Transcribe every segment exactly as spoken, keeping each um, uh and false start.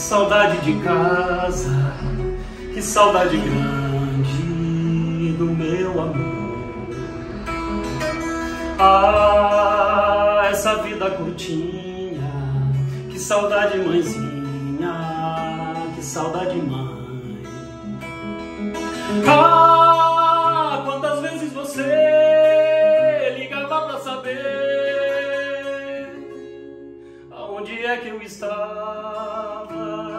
saudade de casa, que saudade grande do meu amor. Ah, essa vida curtinha, que saudade mãezinha, que saudade mãe. Ah, quantas vezes você ligava pra saber aonde é que eu estava.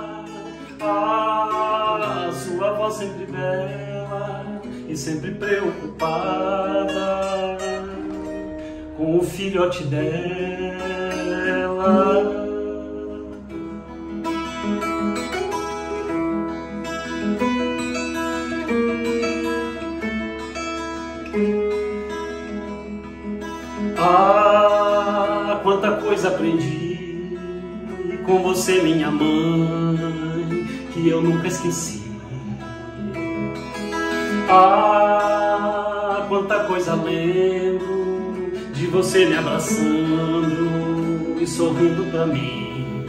Ah, sua voz sempre bela e sempre preocupada com o filhote dela. Ah, quanta coisa aprendi com você, minha mãe, que eu nunca esqueci. Ah, quanta coisa lembro de você me abraçando e sorrindo pra mim.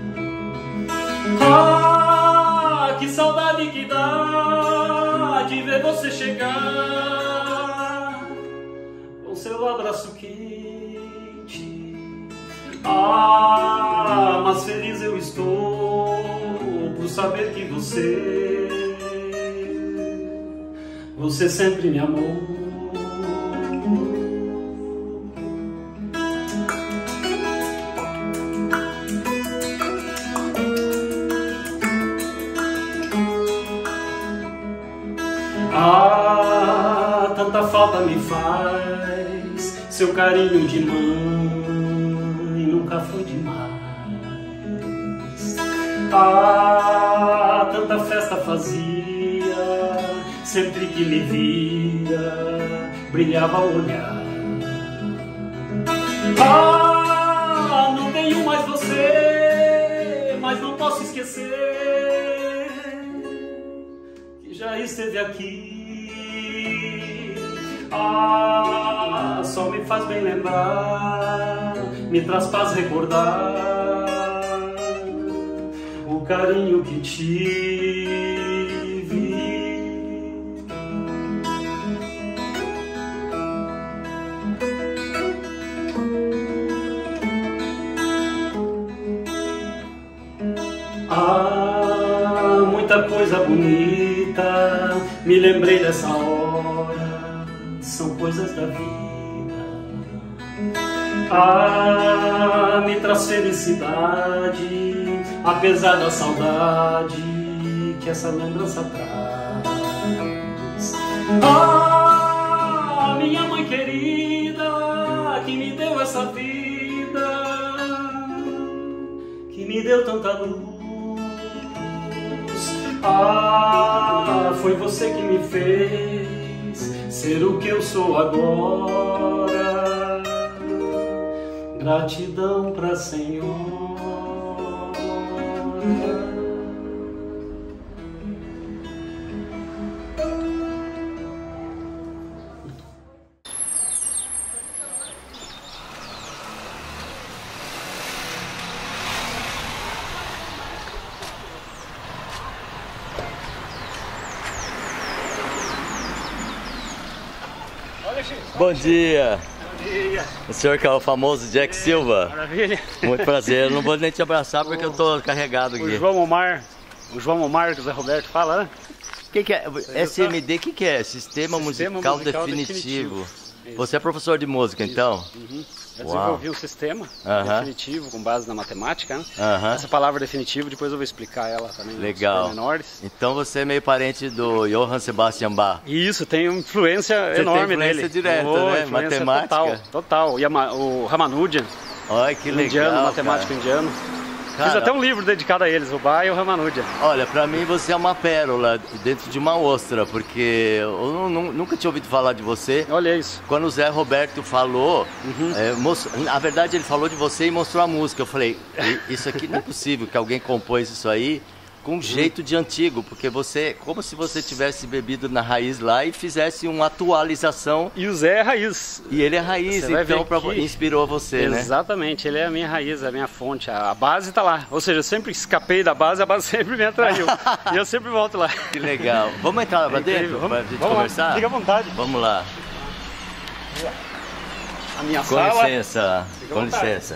Ah, que saudade que dá de ver você chegar com seu abraço quente. Ah, mas feliz eu estou por saber que você, você sempre me amou. Ah, tanta falta me faz seu carinho de mãe, nunca foi demais. Ah, tanta festa fazia, sempre que me via, brilhava o olhar. Ah, não tenho mais você, mas não posso esquecer que já esteve aqui. Ah, só me faz bem lembrar, me traz paz recordar o carinho que tive. Ah, muita coisa bonita, me lembrei dessa hora, são coisas da vida. Ah, me traz felicidade, apesar da saudade que essa lembrança traz. Ah, minha mãe querida, que me deu essa vida, que me deu tanta luz. Ah, foi você que me fez ser o que eu sou agora. Gratidão pra Senhora. Bom dia! Bom dia! O senhor que é o famoso Jack Silva? Maravilha! Muito prazer, eu não vou nem te abraçar porque eu tô carregado aqui. O João Omar, o João Omar que o Zé Roberto fala, né? O que, que é? S M D, o que, que é? Sistema, Sistema Musical, Musical Definitivo. Definitivo. Você é professor de música, Isso. então? Uhum. Eu Uau. desenvolvi um sistema uh-huh. definitivo com base na matemática, né? Uh-huh. Essa palavra definitivo, depois eu vou explicar ela também. Legal. Menores. Então você é meio parente do Johann Sebastian Bach. Isso, tem uma influência você enorme tem influência nele. direta, oh, né? Influência Matemática. Total, total. E a, o Ramanujan, Olha que legal, indiano, matemático cara. indiano. Cara, Fiz até um livro dedicado a eles, o Bach e o Ramanujan. Olha, pra mim você é uma pérola dentro de uma ostra, porque eu não- nunca tinha ouvido falar de você. Olha isso. Quando o Zé Roberto falou, Uhum. é, mostrou- na verdade ele falou de você e mostrou a música. Eu falei, "I- isso aqui não é possível que alguém compôs isso aí com jeito de antigo, porque você, como se você tivesse bebido na raiz lá e fizesse uma atualização. E o Zé é raiz. E ele é raiz, Você vai então ver pra, que- inspirou você, né? Exatamente, ele é a minha raiz, a minha fonte, a a base tá lá. Ou seja, eu sempre escapei da base, a base sempre me atraiu. E eu sempre volto lá. Que legal. Vamos entrar lá pra É incrível. dentro, Vamos- pra gente vamos lá. conversar? Fica à vontade. Vamos lá. A minha Com sala. licença, Fica à com vontade. licença.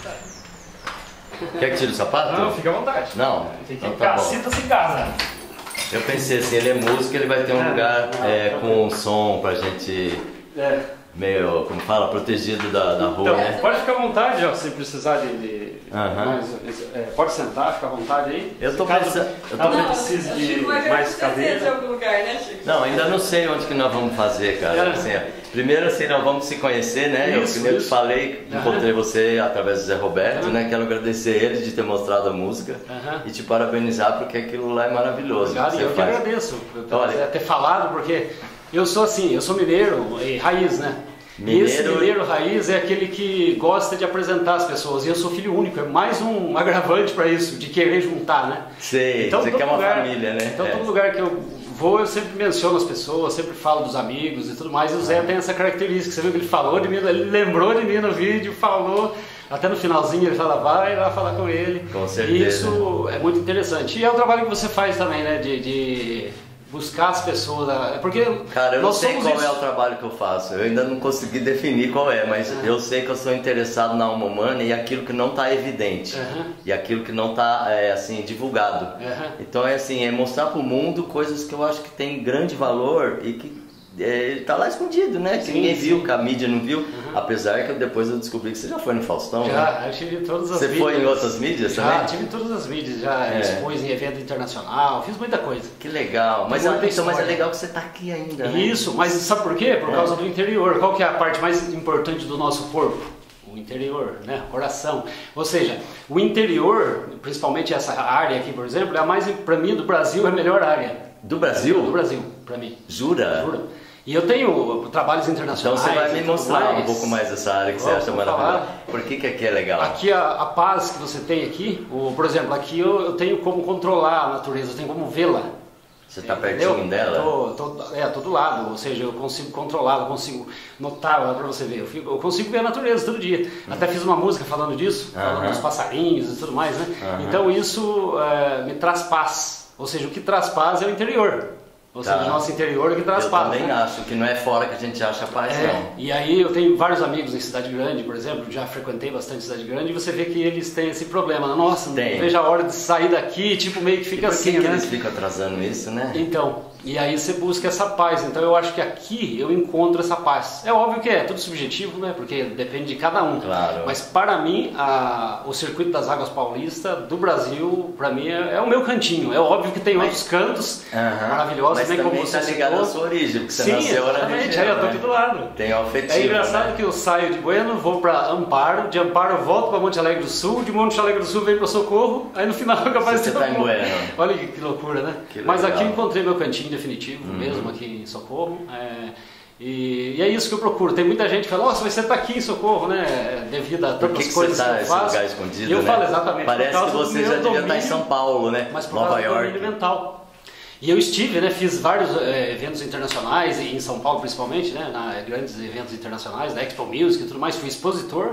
Quer que tire o sapato? Não, fica à vontade. Não? Tem que Então ficar, tá bom. sinta-se em casa. Eu pensei assim, ele é músico, ele vai ter um É. lugar é, com som pra gente, É. meio, como fala, protegido da, da rua, Então, né? pode ficar à vontade, ó, se precisar de. de Aham. mais, é, pode sentar, fica à vontade aí. Eu tô Caso- pensando- eu tô caso pensando- precise de Chico vai mais de cadeira. algum lugar, né, Chico? Não, ainda não sei onde que nós vamos fazer, cara. É. Assim, ó, primeiro assim, nós vamos se conhecer, né? eu, Isso, como eu te isso. falei, Aham. encontrei você através do Zé Roberto, Aham. né? Quero agradecer ele de ter mostrado a música Aham. e te parabenizar porque aquilo lá é maravilhoso. Obrigado, que e eu você que faz. agradeço por Olha. ter falado, porque eu sou assim, eu sou mineiro e raiz, né? E esse Mineiro- mineiro raiz é aquele que gosta de apresentar as pessoas. E eu sou filho único, é mais um agravante para isso, de querer juntar, né? Sei, você todo quer uma lugar- família, né? Então É. todo lugar que eu vou, eu sempre menciono as pessoas, sempre falo dos amigos e tudo mais. E o Zé tem essa característica, você viu que ele falou de mim, ele lembrou de mim no vídeo, falou. Até no finalzinho ele fala, vai lá falar com ele. Com certeza. E isso é muito interessante. E é o trabalho que você faz também, né? De, de buscar as pessoas. É porque Cara, eu não nós sei somos qual isso. é o trabalho que eu faço. Eu ainda não consegui definir qual é, mas eu sei que eu sou interessado na alma humana e aquilo que não está evidente. Aham. E aquilo que não está assim, divulgado. Aham. Então é assim, é mostrar para o mundo coisas que eu acho que tem grande valor e que é, tá lá escondido, né? Que Sim, ninguém sim. viu, que a mídia não viu. Apesar que eu- depois eu descobri que você já foi no Faustão, né? Já, eu tive em todas as Você mídias. foi em outras mídias Já, também? tive em todas as mídias, já É. expus em evento internacional, fiz muita coisa. Que legal. Mas, Muita ah, então, mas é história. legal que você tá aqui ainda, né? Isso, mas sabe por quê? Por causa do interior. Qual que é a parte mais importante do nosso corpo? O interior, né? O coração. Ou seja, o interior, principalmente essa área aqui, por exemplo, é a mais, para mim, do Brasil, é a melhor área. Do Brasil? Do Brasil, para mim. Jura? Juro. E eu tenho trabalhos Então internacionais. você vai e me tudo mostrar mais. um pouco mais dessa área que você Vou- acha vou maravilhosa. falar. Por que, que aqui é legal? Aqui a, a paz que você tem aqui, o, por exemplo, aqui eu, eu tenho como controlar a natureza, eu tenho como vê-la. Você tá Entendeu? pertinho dela? Tô, tô, é, tô do lado, ou seja, eu consigo controlar, eu consigo notar, olha pra você ver, eu, fico- eu consigo ver a natureza todo dia. Até fiz uma música falando disso, falando Aham. dos passarinhos e tudo mais, né? Aham. Então isso é, me traz paz, ou seja, o que traz paz é o interior. Ou Tá. seja, o nosso interior é o que traz Eu paz. também né? acho que não é fora que a gente acha paz, É, não. e aí eu tenho vários amigos em cidade grande, por exemplo, já frequentei bastante cidade grande, e você vê que eles têm esse problema. Nossa, Tem. não vejo a hora de sair daqui, tipo, meio que E fica por assim, que, que né? eles ficam atrasando isso, né? Então, e aí você busca essa paz. Então eu acho que aqui eu encontro essa paz. É óbvio que é tudo subjetivo, né? Porque depende de cada um. Claro. Mas para mim, a- o Circuito das Águas Paulista do Brasil, para mim, é, é o meu cantinho. É óbvio que tem Mas- outros cantos Aham. maravilhosos, Mas também, também como você tá ligado citou. à sua origem, porque você Sim, nasceu na exatamente. região, Aí eu tô né? aqui do lado. Tem o afetivo, É engraçado né? que eu saio de Bueno, vou para Amparo, de Amparo eu volto para Monte Alegre do Sul, de Monte Alegre do Sul venho para Socorro, aí no final eu capaz Você de tá em Bueno. Olha que, que loucura, né? Que Mas legal. aqui eu encontrei meu cantinho definitivo, Uhum. mesmo aqui em Socorro. é, e, e é isso que eu procuro. Tem muita gente que fala, nossa, mas você está aqui em Socorro, né? Devido a Por tantas que, que você coisas tá que eu nesse faço. lugar escondido, E eu né? falo exatamente. por Parece que causa do você meu já devia estar em domínio, São Paulo, né? mas por Nova causa do York. domínio mental. E eu estive, né, fiz vários eh, eventos internacionais, em São Paulo principalmente, né, na, grandes eventos internacionais, da Expo Music e tudo mais, fui expositor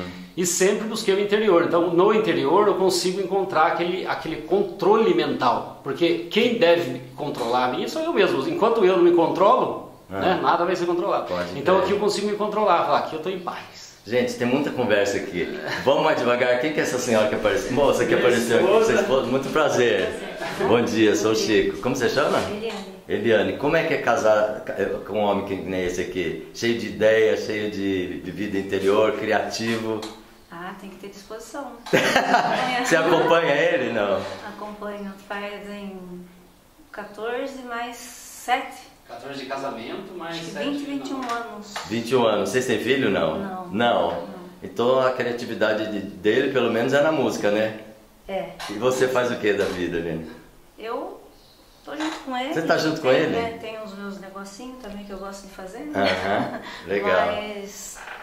e sempre busquei o interior. Então, no interior eu consigo encontrar aquele, aquele controle mental, porque quem deve controlar a mim sou eu mesmo. Enquanto eu não me controlo, Ah. né, nada vai ser controlado. Pode Então crer. aqui eu consigo me controlar, falar, aqui eu estou em paz. Gente, tem muita conversa aqui. Vamos mais devagar. Quem que é essa senhora que apareceu? Moça que Minha apareceu aqui. esposa. Sua esposa? Muito prazer. Bom dia, sou o Chico. Como você chama? Eliane. Eliane. Como é que é casar com um homem que nem esse aqui? Cheio de ideia, cheio de, de vida interior, criativo. Ah, tem que ter disposição. Você acompanha ele? Não. Acompanho. Fazem quatorze mais sete. quatorze de casamento, mais Acho que vinte, vinte e um anos. vinte e um anos. Vocês têm filho? Não. Não. Não. Então a criatividade de- dele, pelo menos, é na música, né? É. E você faz o que da vida, Eliane? Eu tô junto com ele. Você tá junto com Tem, ele? né, tem os meus negocinhos também que eu gosto de fazer. Né? Aham, legal. Mas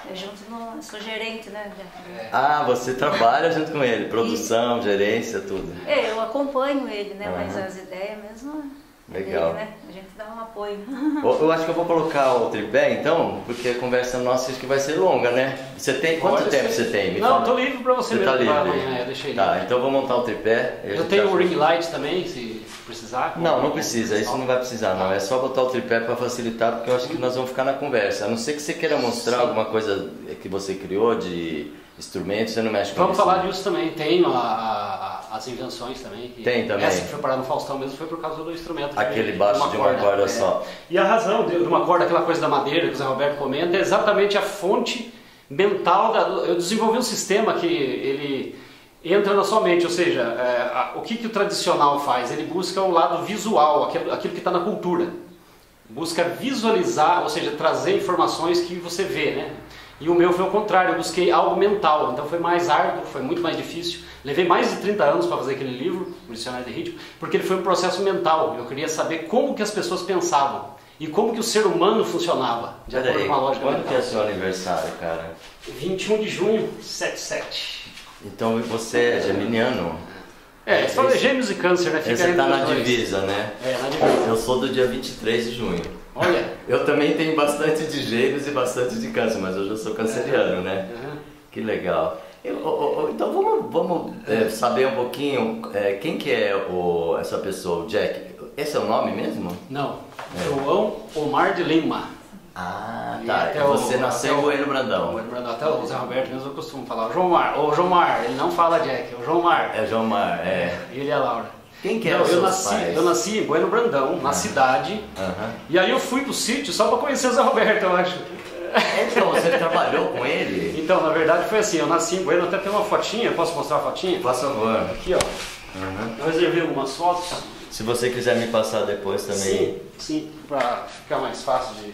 Eu junto no, sou gerente, né? É. Ah, você trabalha junto com ele, produção, gerência, tudo. É, eu acompanho ele, né? Uhum. Mas as ideias mesmo. é Legal. dele, né? A gente dá um apoio. Eu eu acho que eu vou colocar o tripé então, porque a conversa nossa acho que vai ser longa, né? Você tem quanto Pode tempo ser. você tem? Me Não, fala. tô livre pra você, Você mesmo tá pra livre? amanhã, eu deixei Tá, livre. então eu vou montar o tripé. a Eu gente tenho já- o ring light também, se precisar. Não, não precisa, isso não vai precisar não, é só botar o tripé para facilitar, porque eu acho que nós vamos ficar na conversa, a não ser que você queira mostrar Sim. alguma coisa que você criou de instrumentos, você não mexe com Vamos isso. falar disso também, tenho a, a- as invenções também. que- Tem também. Essa que foi parar no Faustão mesmo foi por causa do instrumento. que Aquele veio baixo de uma corda é. só. E a razão de de uma corda, aquela coisa da madeira que o Zé Roberto comenta, é exatamente a fonte mental. Da, eu desenvolvi um sistema que ele entra na sua mente, ou seja, é, a- o que, que o tradicional faz? Ele busca o lado visual, aquilo, aquilo que está na cultura. Busca visualizar, ou seja, trazer informações que você vê, né? E o meu foi o contrário, eu busquei algo mental, então foi mais árduo, foi muito mais difícil. Levei mais de trinta anos para fazer aquele livro, o Dicionário de Ritmo, porque ele foi um processo mental. Eu queria saber como que as pessoas pensavam e como que o ser humano funcionava, de acordo Peraí, com uma lógica quando mental. que é seu aniversário, cara? vinte e um de junho, setenta e sete. Então você é geminiano? É, você fala Esse- gêmeos e câncer, né? Fica Esse entre tá os na dois. divisa, né? É, na divisa. Eu sou do dia vinte e três de junho. Olha. Eu também tenho bastante de gêmeos e bastante de câncer, mas hoje eu sou canceriano, né? Uhum. Que legal. Eu- ô, ô, então vamos, vamos é, saber um pouquinho é, quem que é o, essa pessoa, o Jack. Esse é o nome mesmo? Não, É. João Omar de Lima. Ah, E tá. até E você o- nasceu até em o- Bueno Brandão. Bueno Brandão. Até o Zé Roberto mesmo eu costumo falar, João Mar, ô João Mar, ele não fala Jack, é o João Mar. É João Mar, é. E ele é a Laura. Quem que Não, eram eu seus nasci, pais? eu nasci em Bueno Brandão, na cidade, Aham. e aí eu fui pro sítio só pra conhecer o Zé Roberto, eu acho. Então, você trabalhou com ele? Então, na verdade foi assim, eu nasci em Bueno, até tem uma fotinha, posso mostrar a fotinha? Por favor. Aqui, ó. Uhum. Eu reservei algumas fotos. Se você quiser me passar depois também. Sim, sim, pra ficar mais fácil de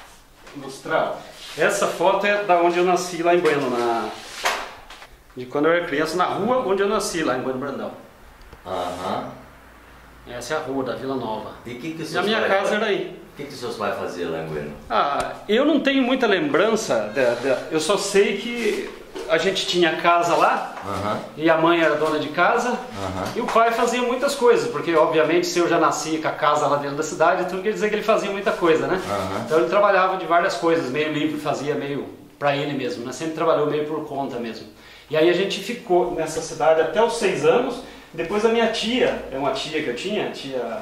mostrar. Essa foto é da onde eu nasci lá em Bueno, na... de quando eu era criança, na rua onde eu nasci, lá em Bueno Brandão. Aham. Essa é a rua da Vila Nova. E o que que os E seus a minha pais casa faziam? era aí. O que que os seus pais faziam lá em Bueno? Ah, eu não tenho muita lembrança, da, da- eu só sei que a gente tinha casa lá, Aham. e a mãe era dona de casa, Aham. e o pai fazia muitas coisas, porque obviamente se eu já nasci com a casa lá dentro da cidade, tudo quer dizer que ele fazia muita coisa, né? Aham. Então ele trabalhava de várias coisas, meio livre, fazia meio pra ele mesmo, né? Sempre trabalhou meio por conta mesmo. E aí a gente ficou nessa cidade até os seis anos, depois a minha tia, é uma tia que eu tinha, a tia,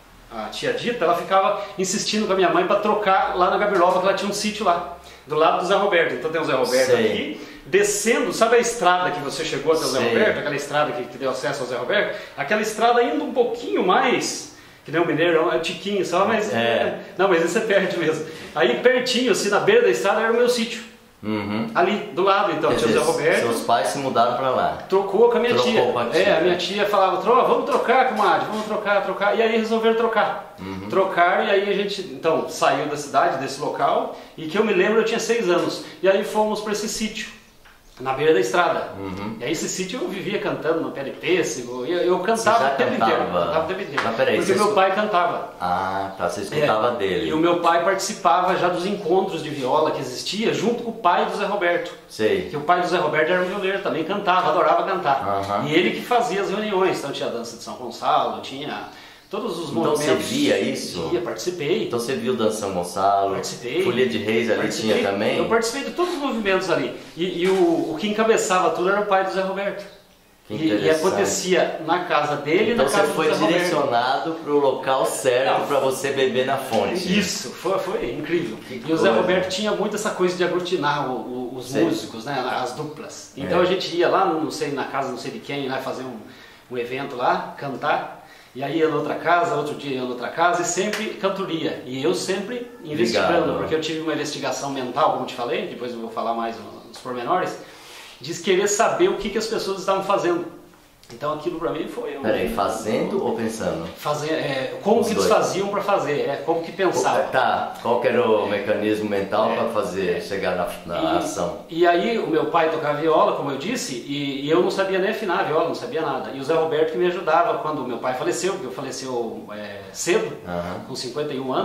a tia Dita, ela ficava insistindo com a minha mãe para trocar lá na Gabiroba, que ela tinha um sítio lá, do lado do Zé Roberto. Então tem o Zé Roberto Sei. aqui, descendo, sabe a estrada que você chegou até o Zé Sei. Roberto, aquela estrada que, que deu acesso ao Zé Roberto? Aquela estrada indo um pouquinho mais, que nem o Mineiro, é tiquinho só, mas... É. Não, mas isso é perto mesmo. Aí pertinho, assim, na beira da estrada era o meu sítio. Uhum. Ali, do lado, então, Quer tinha o Zé dizer, Roberto. seus pais se mudaram pra lá. Trocou com a minha Trocou tia. com a tia. É, a minha tia falava, "Tro, vamos trocar, comadre, vamos trocar, trocar." E aí resolveram trocar. Uhum. Trocaram e aí a gente, então, saiu da cidade, desse local, e que eu me lembro, eu tinha seis anos. E aí fomos para esse sítio, na beira da estrada. Uhum. E aí esse sítio eu vivia cantando no pé de pêssego, e eu, eu cantava já o tempo cantava? inteiro. Cantava o tempo inteiro. Mas peraí, porque você meu escu- pai cantava. Ah, tá. Você escutava É, dele. E o meu pai participava já dos encontros de viola que existia, junto com o pai do Zé Roberto. Sei. Que o pai do Zé Roberto era um violeiro, também cantava, adorava cantar. Aham. E ele que fazia as reuniões, então tinha a dança de São Gonçalo, tinha todos os Então movimentos. você via isso? Via, participei. Então você viu Dança São Gonçalo? Participei. Folia de Reis ali Participei. tinha também? Eu participei de todos os movimentos ali. E, e o, o que encabeçava tudo era o pai do Zé Roberto. Que E, e interessante. acontecia na casa dele e Então na você casa foi do Zé Roberto. direcionado pro local certo Não. para você beber na fonte. Isso, foi, foi incrível. Que e o Zé coisa. Roberto tinha muito essa coisa de aglutinar o- o- os Sei. músicos, né, as duplas. Então É. a gente ia lá, não sei, na casa não sei de quem, lá fazer um, um evento lá, cantar. E aí ia na outra casa, outro dia ia na outra casa e sempre cantoria. E eu sempre investigando, Ligado. porque eu tive uma investigação mental, como te falei, depois eu vou falar mais nos pormenores, de querer saber o que, que as pessoas estavam fazendo. Então aquilo pra mim foi um... Peraí, fazendo ou pensando? Fazer, é, como Os que eles dois. faziam para fazer, é, como que pensavam. Tá, qual que era o mecanismo mental É. para fazer, chegar na, na E- ação? E aí o meu pai tocava viola, como eu disse, e, e eu não sabia nem afinar a viola, não sabia nada. E o Zé Roberto que me ajudava quando o meu pai faleceu, porque eu faleceu é, cedo, Aham. com cinquenta e um anos,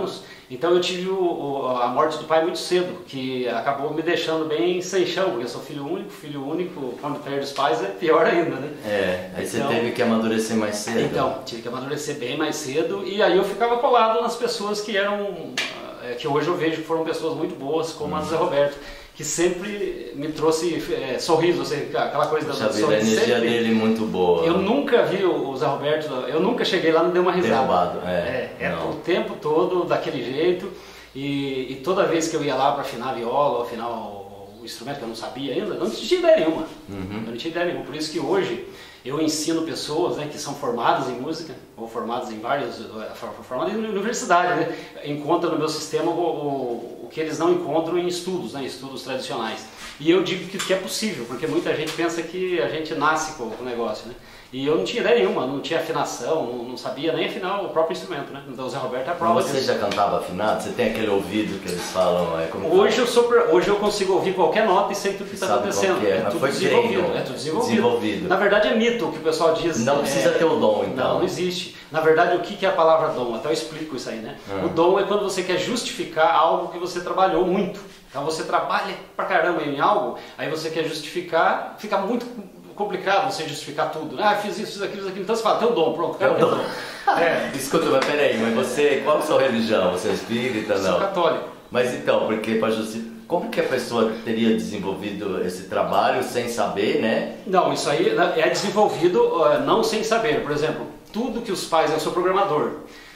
Então eu tive o, o, a morte do pai muito cedo, que acabou me deixando bem sem chão, porque eu sou filho único, filho único, quando perde os pais é pior ainda, né? É, aí então, você teve que amadurecer mais cedo. Então, tive que amadurecer bem mais cedo, e aí eu ficava colado nas pessoas que eram, que hoje eu vejo que foram pessoas muito boas, como hum. a Zé Roberto, que sempre me trouxe é, sorriso, assim, aquela coisa da sorriso. A energia sempre, dele muito boa. Eu nunca vi o Zé Roberto, eu nunca cheguei lá e não dei uma risada. Derrubado, é. É, é o tempo todo daquele jeito, e, e toda vez que eu ia lá para afinar a viola, afinar o, o instrumento que eu não sabia ainda, eu não tinha ideia nenhuma. Uhum. Eu não tinha ideia nenhuma. Por isso que hoje eu ensino pessoas, né, que são formadas em música, ou formadas em várias, formadas em universidade, né, encontram no meu sistema o, o, o que eles não encontram em estudos, né, estudos tradicionais. E eu digo que, que é possível, porque muita gente pensa que a gente nasce com o negócio, né? E eu não tinha ideia nenhuma, não tinha afinação, não, não sabia nem afinar o próprio instrumento, né? Então o Zé Roberto é a prova disso. Você já cantava afinado? Você tem aquele ouvido que eles falam? É, como hoje, eu sou, hoje eu consigo ouvir qualquer nota e sei tudo que está acontecendo. É, é tudo foi desenvolvido, treino, é tudo desenvolvido. desenvolvido. Na verdade é mito o que o pessoal diz. Não é, precisa ter o dom, então. Não, não existe. Na verdade, o que é a palavra dom? Até eu explico isso aí, né? Hum. O dom é quando você quer justificar algo que você trabalhou muito. Então você trabalha pra caramba em algo, aí você quer justificar, fica muito complicado você justificar tudo. Ah, fiz isso, fiz aquilo, fiz aquilo. Então você fala, teu dom, pronto, quero teu dom. É. Escuta, mas peraí, mas você, qual é a sua religião? Você é espírita? Não? Sou católico. Mas então, porque para justificar, como que a pessoa teria desenvolvido esse trabalho sem saber, né? Não, isso aí é desenvolvido uh, não sem saber. Por exemplo, tudo que os pais, eu sou programador.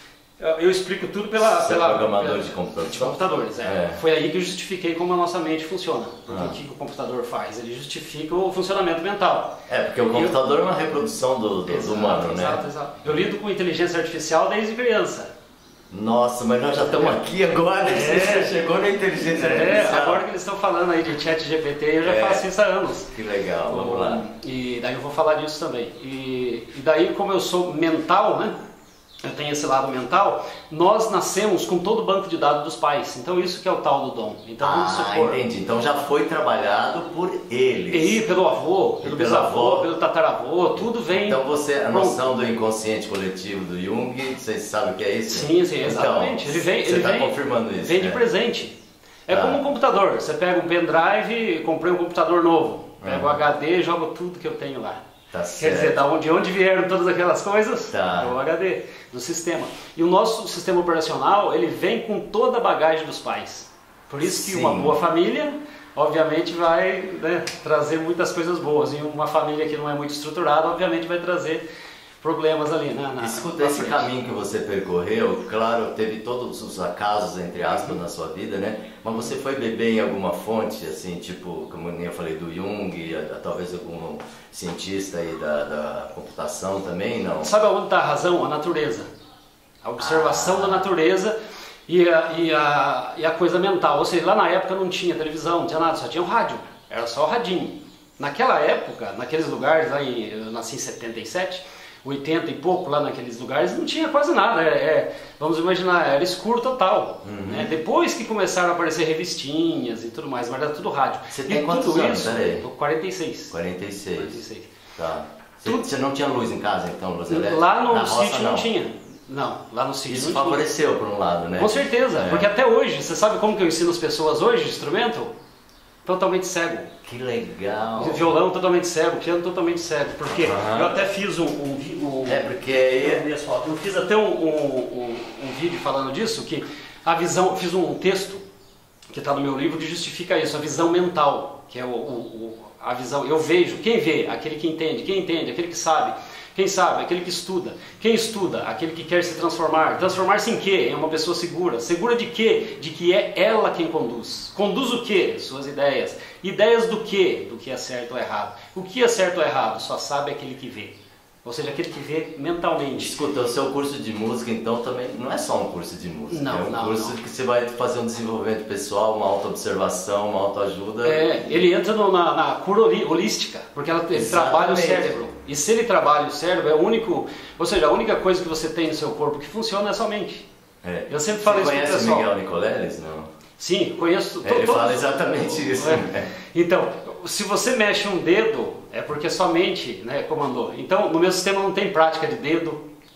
Eu explico tudo pela... Você pela é programador pela, de computadores? De computadores, é. é. Foi aí que eu justifiquei como a nossa mente funciona. Porque ah. o que o computador faz? Ele justifica o funcionamento mental. É, porque o computador eu... é uma reprodução do, do, exato, do humano, né? Exato, exato. Eu lido com inteligência artificial desde criança. Nossa, mas nós já estamos é. aqui agora, é. Você já chegou na inteligência artificial. É, agora que eles estão falando aí de chat G P T, eu já é. faço isso há anos. Que legal, vamos lá. E daí eu vou falar disso também. E, e daí, como eu sou mental, né? Eu tenho esse lado mental, nós nascemos com todo o banco de dados dos pais. Então isso que é o tal do dom. Então, ah, supor, entendi. Então já foi trabalhado por eles. E pelo avô, pelo bisavô, pelo tataravô, tudo vem... Então você, a noção do inconsciente coletivo do Jung, vocês sabem o que é isso? Sim, sim, exatamente. Então, ele vem, você está vem, confirmando isso. Vem né? de presente. É tá. como um computador. Você pega um pendrive, comprei um computador novo. Pego uhum. o H D e jogo tudo que eu tenho lá. Tá Quer certo. dizer, da onde, de onde vieram todas aquelas coisas? Tá. É o H D do sistema. E o nosso sistema operacional, ele vem com toda a bagagem dos pais. Por isso que Sim. uma boa família, obviamente, vai né, trazer muitas coisas boas. E uma família que não é muito estruturada, obviamente, vai trazer problemas ali. Na, na, Escuta, esse caminho que você percorreu, claro, teve todos os acasos, entre aspas, na sua vida, né? Mas você foi beber em alguma fonte, assim, tipo, como eu falei, do Jung, a, a, talvez algum cientista aí da, da computação também, não? Sabe onde está a razão? A natureza. A observação ah. da natureza e a, e, a, e a coisa mental. Ou seja, lá na época não tinha televisão, não tinha nada, só tinha o rádio. Era só o radinho. Naquela época, naqueles lugares, lá em, eu nasci em setenta e sete, oitenta e pouco lá naqueles lugares, não tinha quase nada, é, é, vamos imaginar, era escuro total. Uhum. Né? Depois que começaram a aparecer revistinhas e tudo mais, mas era tudo rádio. Você tem e quantos tudo anos? Isso, quarenta e seis. quarenta e seis. quarenta e seis. Tá. Você, tudo... você não tinha luz em casa então, luz elétrica? Lá no Na sítio roça, não não tinha. Não, lá no sítio Isso não favoreceu tinha. por um lado, né? Com certeza, é. Porque até hoje, você sabe como que eu ensino as pessoas hoje, instrumento? Totalmente cego. Que legal! Violão totalmente cego, piano totalmente cego. Porque uhum. eu até fiz um, um, um É porque aí... Eu fiz até um, um, um, um vídeo falando disso, que a visão, eu fiz um texto que está no meu livro que justifica isso, a visão mental, que é o, o, a visão, eu vejo, quem vê, aquele que entende, quem entende, aquele que sabe. Quem sabe? Aquele que estuda. Quem estuda? Aquele que quer se transformar. Transformar-se em quê? Em uma pessoa segura. Segura de quê? De que é ela quem conduz. Conduz o quê? Suas ideias. Ideias do quê? Do que é certo ou errado. O que é certo ou errado? Só sabe aquele que vê. Ou seja, aquele que vê mentalmente. Escuta, o seu curso de música, então, também não é só um curso de música. Não, é um não, curso não. que você vai fazer um desenvolvimento pessoal, uma autoobservação, uma autoajuda. É, ele entra no, na, na cura holística, porque ela, ele trabalha o cérebro. E se ele trabalha o cérebro, é o único... Ou seja, a única coisa que você tem no seu corpo que funciona é a sua mente. É. Eu sempre falo você isso pro pessoal. Você pessoal. conhece o Miguel Nicoleles? Não? Sim, conheço. É, ele todos, fala exatamente isso. É. Né? Então, se você mexe um dedo, é porque sua mente né, comandou. Então, no meu sistema não tem prática de dedo,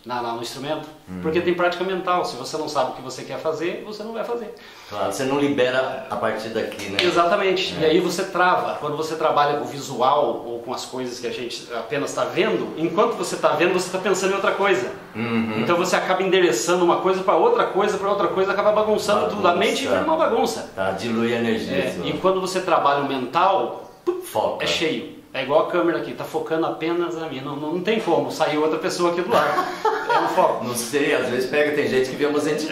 na, na, no instrumento, Uhum. porque tem prática mental. Se você não sabe o que você quer fazer, você não vai fazer. Claro, você não libera a partir daqui, né? Exatamente. É. E aí você trava. Quando você trabalha com o visual ou com as coisas que a gente apenas está vendo, enquanto você está vendo, você está pensando em outra coisa. Uhum. Então você acaba endereçando uma coisa para outra coisa, para outra coisa, acaba bagunçando Bagunça. tudo. A mente vira uma bagunça. Tá, dilui a energia. É, assim, e quando você trabalha o mental, foca. é cheio. É igual a câmera aqui, tá focando apenas na minha. Não, não, não tem como sair outra pessoa aqui do lado. É um foco. Não sei, às vezes pega, tem gente que vê umas entidades.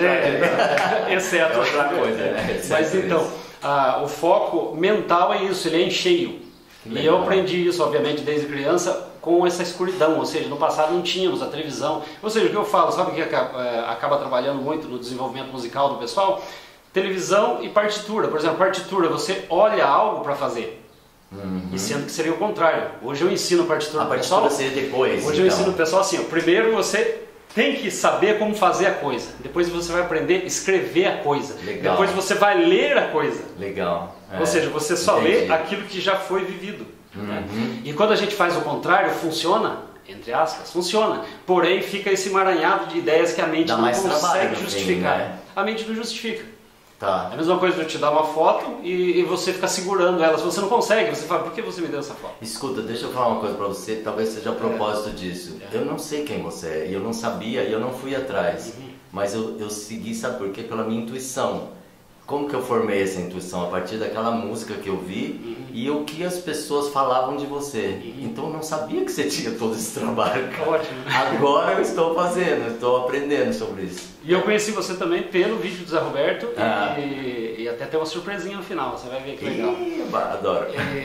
É, exceto. É outra coisa, né? Mas Exceto então, isso. a, o foco mental é isso, ele é em cheio. Que E legal. eu aprendi isso, obviamente, desde criança, com essa escuridão. Ou seja, no passado não tínhamos a televisão. Ou seja, o que eu falo, sabe o que acaba, é, acaba trabalhando muito no desenvolvimento musical do pessoal? Televisão e partitura. Por exemplo, partitura, você olha algo para fazer. Uhum. E sendo que seria o contrário. Hoje eu ensino partitura A pro pessoal. partitura seria depois. Hoje eu então. ensino o pessoal assim, ó, primeiro você tem que saber como fazer a coisa. Depois você vai aprender a escrever a coisa. Legal. Depois você vai ler a coisa. Legal. É. Ou seja, você só Entendi. lê aquilo que já foi vivido. né? Uhum. E quando a gente faz o contrário, funciona, entre aspas, funciona. Porém, fica esse emaranhado de ideias que a mente Dá não mais trabalho consegue no fim, justificar. né? A mente não justifica. Tá. É a mesma coisa de eu te dar uma foto e, e você ficar segurando ela. Se você não consegue, você fala, por que você me deu essa foto? Escuta, deixa eu falar uma coisa pra você, talvez seja a propósito disso. É. Eu não sei quem você é, e eu não sabia, e eu não fui atrás. Uhum. Mas eu, eu segui, sabe por quê? Pela minha intuição. Como que eu formei essa intuição? A partir daquela música que eu vi Uhum. e o que as pessoas falavam de você. Uhum. Então eu não sabia que você tinha todo esse trabalho, cara. Ótimo. Agora eu estou fazendo, estou aprendendo sobre isso. E eu conheci você também pelo vídeo do Zé Roberto Ah. e, e até tem uma surpresinha no final, você vai ver que legal. Ih, adoro. É,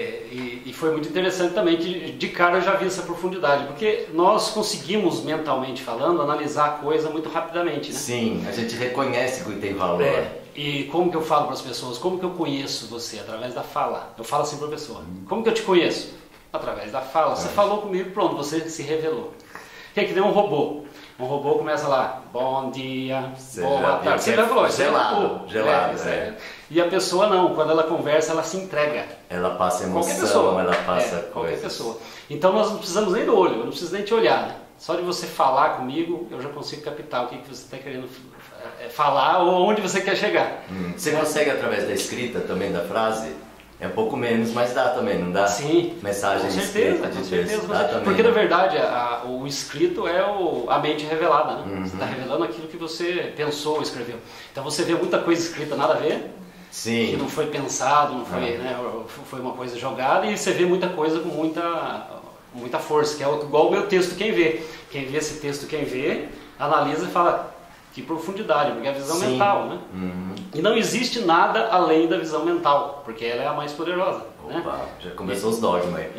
e, e foi muito interessante também que de cara eu já vi essa profundidade, porque nós conseguimos, mentalmente falando, analisar a coisa muito rapidamente, né? Sim, a gente reconhece que tem valor. É, e como que eu falo para as pessoas? Como que eu conheço você? Através da fala. Eu falo assim para a pessoa. Como que eu te conheço? Através da fala. Você É. falou comigo, pronto, você se revelou. Que é que nem um robô. Um robô começa lá, bom dia, Você boa já viu tarde. Você que já é falou, isso é gelado, robô. gelado, É, é. E a pessoa não, quando ela conversa, ela se entrega. Ela passa emoção, Qualquer pessoa. ela passa é, coisas. qualquer pessoa. Então nós não precisamos nem do olho, eu não preciso nem te olhar. Né? Só de você falar comigo, eu já consigo captar o que, que você está querendo é, falar ou onde você quer chegar. Hum. Você consegue através da escrita também da frase? É um pouco menos, mas dá também, não dá? Sim, Mensagem com certeza, escrita com de certeza, texto, com dá certeza. também. Porque né? na verdade a, a, o escrito é o, a mente revelada, né? Uhum. Você está revelando aquilo que você pensou, escreveu. Então você vê muita coisa escrita nada a ver, que Sim. não foi pensado, não foi, É. né, foi uma coisa jogada, e você vê muita coisa com muita, muita força, que é igual o meu texto, quem vê. Quem vê esse texto, quem vê, analisa e fala, que profundidade, porque é a visão Sim. mental, né? Uhum. E não existe nada além da visão mental, porque ela é a mais poderosa, né? Opa, já começou os dogmas aí. E,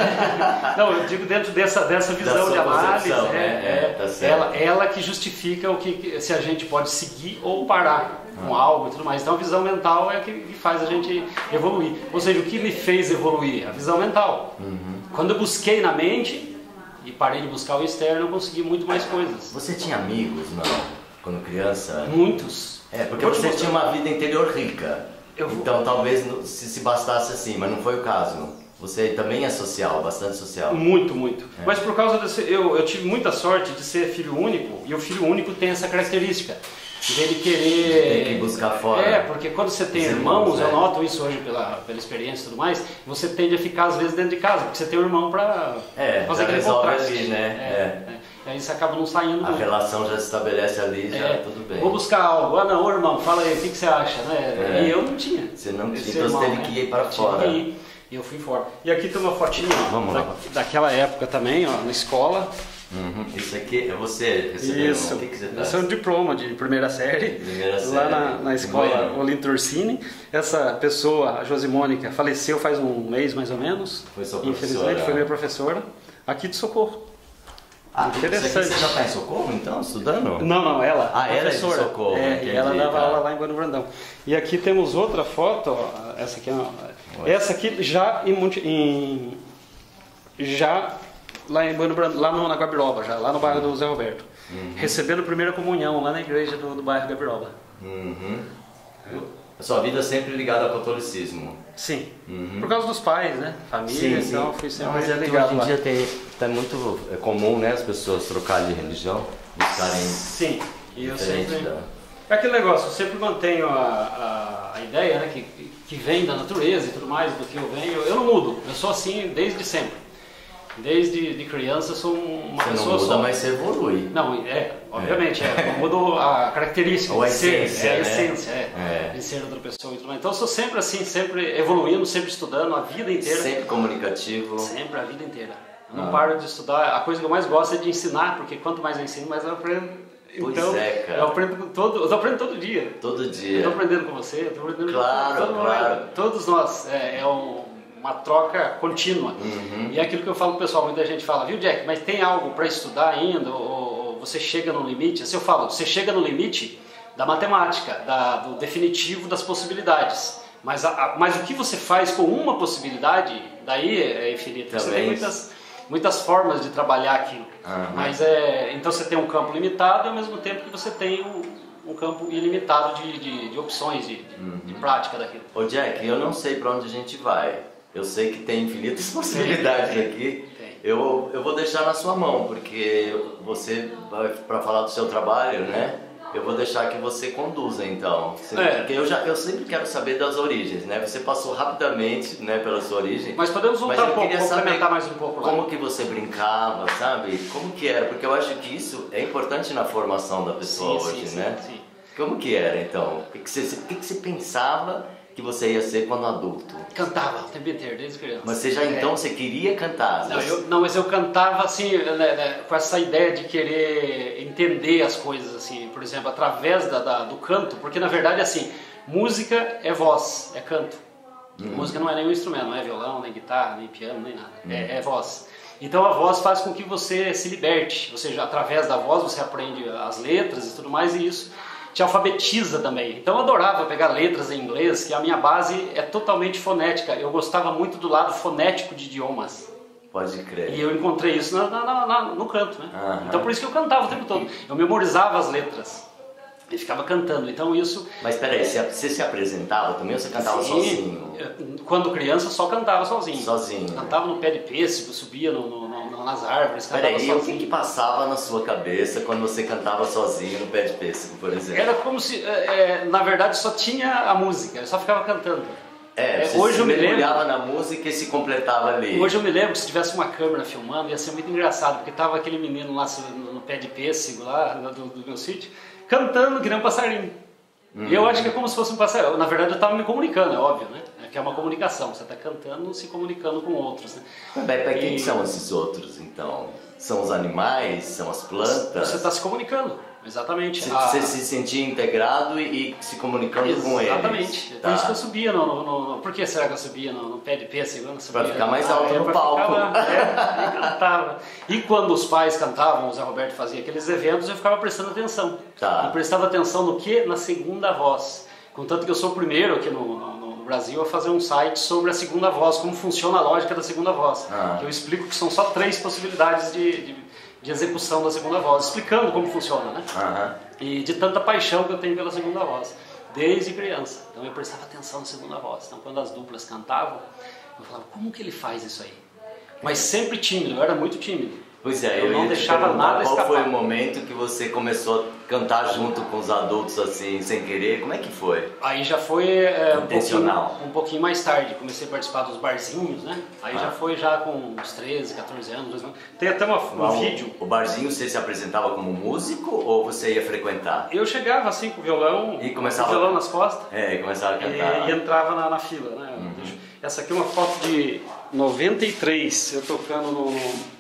não, eu digo dentro dessa, dessa visão sua de análise, concepção, é, né? é, É, tá certo. ela, ela que justifica o que, se a gente pode seguir ou parar com Ah. algo e tudo mais. Então a visão mental é que que faz a gente evoluir. Ou seja, o que me fez evoluir? A visão mental. Uhum. Quando eu busquei na mente e parei de buscar o externo, eu consegui muito mais coisas. Você tinha amigos, não? Quando criança? Muitos. É, porque Vou te você mostrar. tinha uma vida interior rica. Eu vou- Então talvez não- se, se bastasse assim, mas não foi o caso. Você também é social, bastante social. Muito, muito. É. Mas por causa desse, eu, eu tive muita sorte de ser filho único, e o filho único tem essa característica. Dele querer... Tem que buscar fora. É, porque quando você tem Os irmãos, irmãos, eu é. noto isso hoje pela, pela experiência e tudo mais, você tende a ficar às vezes dentro de casa, porque você tem um irmão pra É, fazer já aquele resolve contraste. ali, né? É, é. Aí você acaba não saindo A muito. relação já se estabelece ali, já É, tudo bem. Vou buscar algo. Ah não, ô, irmão, fala aí, o que, que você acha? Né? É. E eu não tinha. Você não esse tinha, então você teve que ir para Eu tive fora. que ir. E eu fui fora. E aqui tem uma fotinha Vamos da, lá. daquela época também, ó, na escola. Uhum. Isso aqui é você recebendo. Isso. O que, que você tá? Esse é um diploma de primeira série, Primeira lá série. na, na escola Bueno. Olinto Orsini. Essa pessoa, a Josimônica, faleceu faz um mês mais ou menos. Foi sua Infelizmente, professora. foi minha professora, aqui de Socorro. Ah, isso aqui Interessante. você já está em Socorro, então, estudando? Não, não, ela. Ah, ela é de professora. Socorro, É, entendi, e ela dava tá. aula lá em Bueno Brandão. E aqui temos outra foto, ó, essa aqui, ó, Ué. essa aqui já em, Monte- em já lá em Bueno Brandão, lá no, na Gabiroba, já lá no bairro do Zé Roberto, Uhum. recebendo a primeira comunhão lá na igreja do, do bairro Gabiroba. Uhum. A sua vida sempre ligada ao catolicismo. Sim, Uhum. por causa dos pais, né? Família, Sim, sim. então fui sempre Não, mas é ligado hoje em lá. dia tem, tá muito é comum, né, as pessoas trocarem de religião, buscarem Sim, e eu diferente sempre... da... É aquele negócio, eu sempre mantenho a, a, a ideia, né, que, que vem da natureza e tudo mais, do que eu venho. Eu não mudo, eu sou assim desde sempre. Desde de criança eu sou uma Você pessoa não muda, só. mas você evolui. Não, é, obviamente, é. é. Eu mudo a característica Ou a de ser, essência, é a né? essência, é, É. de ser outra pessoa e tudo mais. Então eu sou sempre assim, sempre evoluindo, sempre estudando a vida inteira. Sempre comunicativo. Sempre, a vida inteira. Eu não Ah. paro de estudar. A coisa que eu mais gosto é de ensinar, porque quanto mais eu ensino, mais eu aprendo. Pois Então, é, cara. eu aprendo com todo, eu aprendo todo dia. Todo Eu dia. estou aprendendo com você, eu estou aprendendo Claro, com todo mundo. claro. Todos nós. É, é um, uma troca contínua. Uhum. E é aquilo que eu falo pro pessoal, muita gente fala, viu, Jack, mas tem algo para estudar ainda? Ou, ou você chega no limite? Assim eu falo, você chega no limite da matemática, da, do definitivo das possibilidades. Mas, a, a, mas o que você faz com uma possibilidade, daí é infinito. Você tem muitas, muitas formas de trabalhar aquilo. Uhum. Mas é, então você tem um campo limitado ao mesmo tempo que você tem um, um campo ilimitado de, de, de opções, de, de, Uhum. de prática daquilo. Ô Jack, eu não sei pra onde a gente vai. Eu sei que tem infinitas possibilidades aqui. Tem. Eu, eu vou deixar na sua mão, porque você, para falar do seu trabalho, né? Eu vou deixar que você conduza, então. É. Porque eu, já, eu sempre quero saber das origens, né? Você passou rapidamente, né, pela sua origem. Mas podemos voltar Mas eu um pouco, queria saber complementar mais um pouco lá. como que você brincava, sabe? Como que era? Porque eu acho que isso é importante na formação da pessoa Sim, hoje, sim, né? sim, sim. Como que era, então? O que, que, você, o que, que você pensava que você ia ser quando adulto? Cantava o tempo inteiro, desde criança. Mas você já É. então, você queria cantar? Não, Você- eu, não, mas eu cantava assim, né, né, com essa ideia de querer entender as coisas, assim, por exemplo, através da, da- do canto, porque na verdade, assim, música é voz, é canto. Música não é nenhum instrumento, não é violão, nem guitarra, nem piano, nem nada, é, é voz. Então a voz faz com que você se liberte, ou seja, através da voz você aprende as letras e tudo mais, e isso te alfabetiza também. Então eu adorava pegar letras em inglês, que a minha base é totalmente fonética. Eu gostava muito do lado fonético de idiomas. Pode crer. E eu encontrei isso na, na, na, na, no canto, né? Aham. Então por isso que eu cantava o tempo todo. Eu memorizava as letras e ficava cantando. Então isso... Mas peraí, você, você se apresentava também ou você cantava Sim, sozinho? eu, quando criança só cantava sozinho. Sozinho. Cantava no pé de pêssego, subia no, no, no, nas árvores, cantava Peraí, o que, sozinho. que passava na sua cabeça quando você cantava sozinho no pé de pêssego, por exemplo? Era como se, é, é, na verdade, só tinha a música, eu só ficava cantando. É, É, você hoje se eu me mergulhava na música e se completava ali. Hoje eu me lembro que se tivesse uma câmera filmando ia ser muito engraçado, porque tava aquele menino lá no, no pé de pêssego lá do, do meu sítio, cantando que nem um passarinho. Hum. E eu acho que é como se fosse um passarinho. Na verdade eu estava me comunicando, é óbvio, né? É que é uma comunicação, você está cantando se comunicando com outros, né? Mas para quem E- que são esses outros, então? São os animais? São as plantas? Você está se comunicando, exatamente. Você, A- você se sentia integrado e, e se comunicando com eles? Exatamente. Por Tá. isso que eu subia no, no, no- Por que será que eu subia no, no pé de pêssego? Eu não subia. Pra ficar mais alto é, no pra palco. ficar lá, é, e cantava. E quando os pais cantavam, o Zé Roberto fazia aqueles eventos, eu ficava prestando atenção. Tá. E prestava atenção no quê? Na segunda voz. Contanto que eu sou o primeiro aqui no, no, no Brasil a fazer um site sobre a segunda voz, como funciona a lógica da segunda voz. Ah. Que eu explico que são só três possibilidades de, de, de execução da segunda voz, explicando como funciona, né? Aham. E de tanta paixão que eu tenho pela segunda voz, desde criança. Então eu prestava atenção na segunda voz. Então quando as duplas cantavam, eu falava, como que ele faz isso aí? Mas sempre tímido, eu era muito tímido. Pois é, Eu eu, não ia te deixava perguntar nada qual foi escapar. o momento que você começou a cantar junto com os adultos assim, sem querer? Como é que foi? Aí já foi é, um, Intencional. pouquinho, um pouquinho mais tarde, comecei a participar dos barzinhos, né? Aí Ah. já foi já com uns treze, quatorze anos. doze anos. Tem até uma, um O- vídeo. O barzinho você se apresentava como músico ou você ia frequentar? Eu chegava assim com o violão, E começava- com o violão nas costas. É, começava a cantar. E, e entrava na, na fila, né? Uhum. Essa aqui é uma foto de noventa e três, eu tocando no,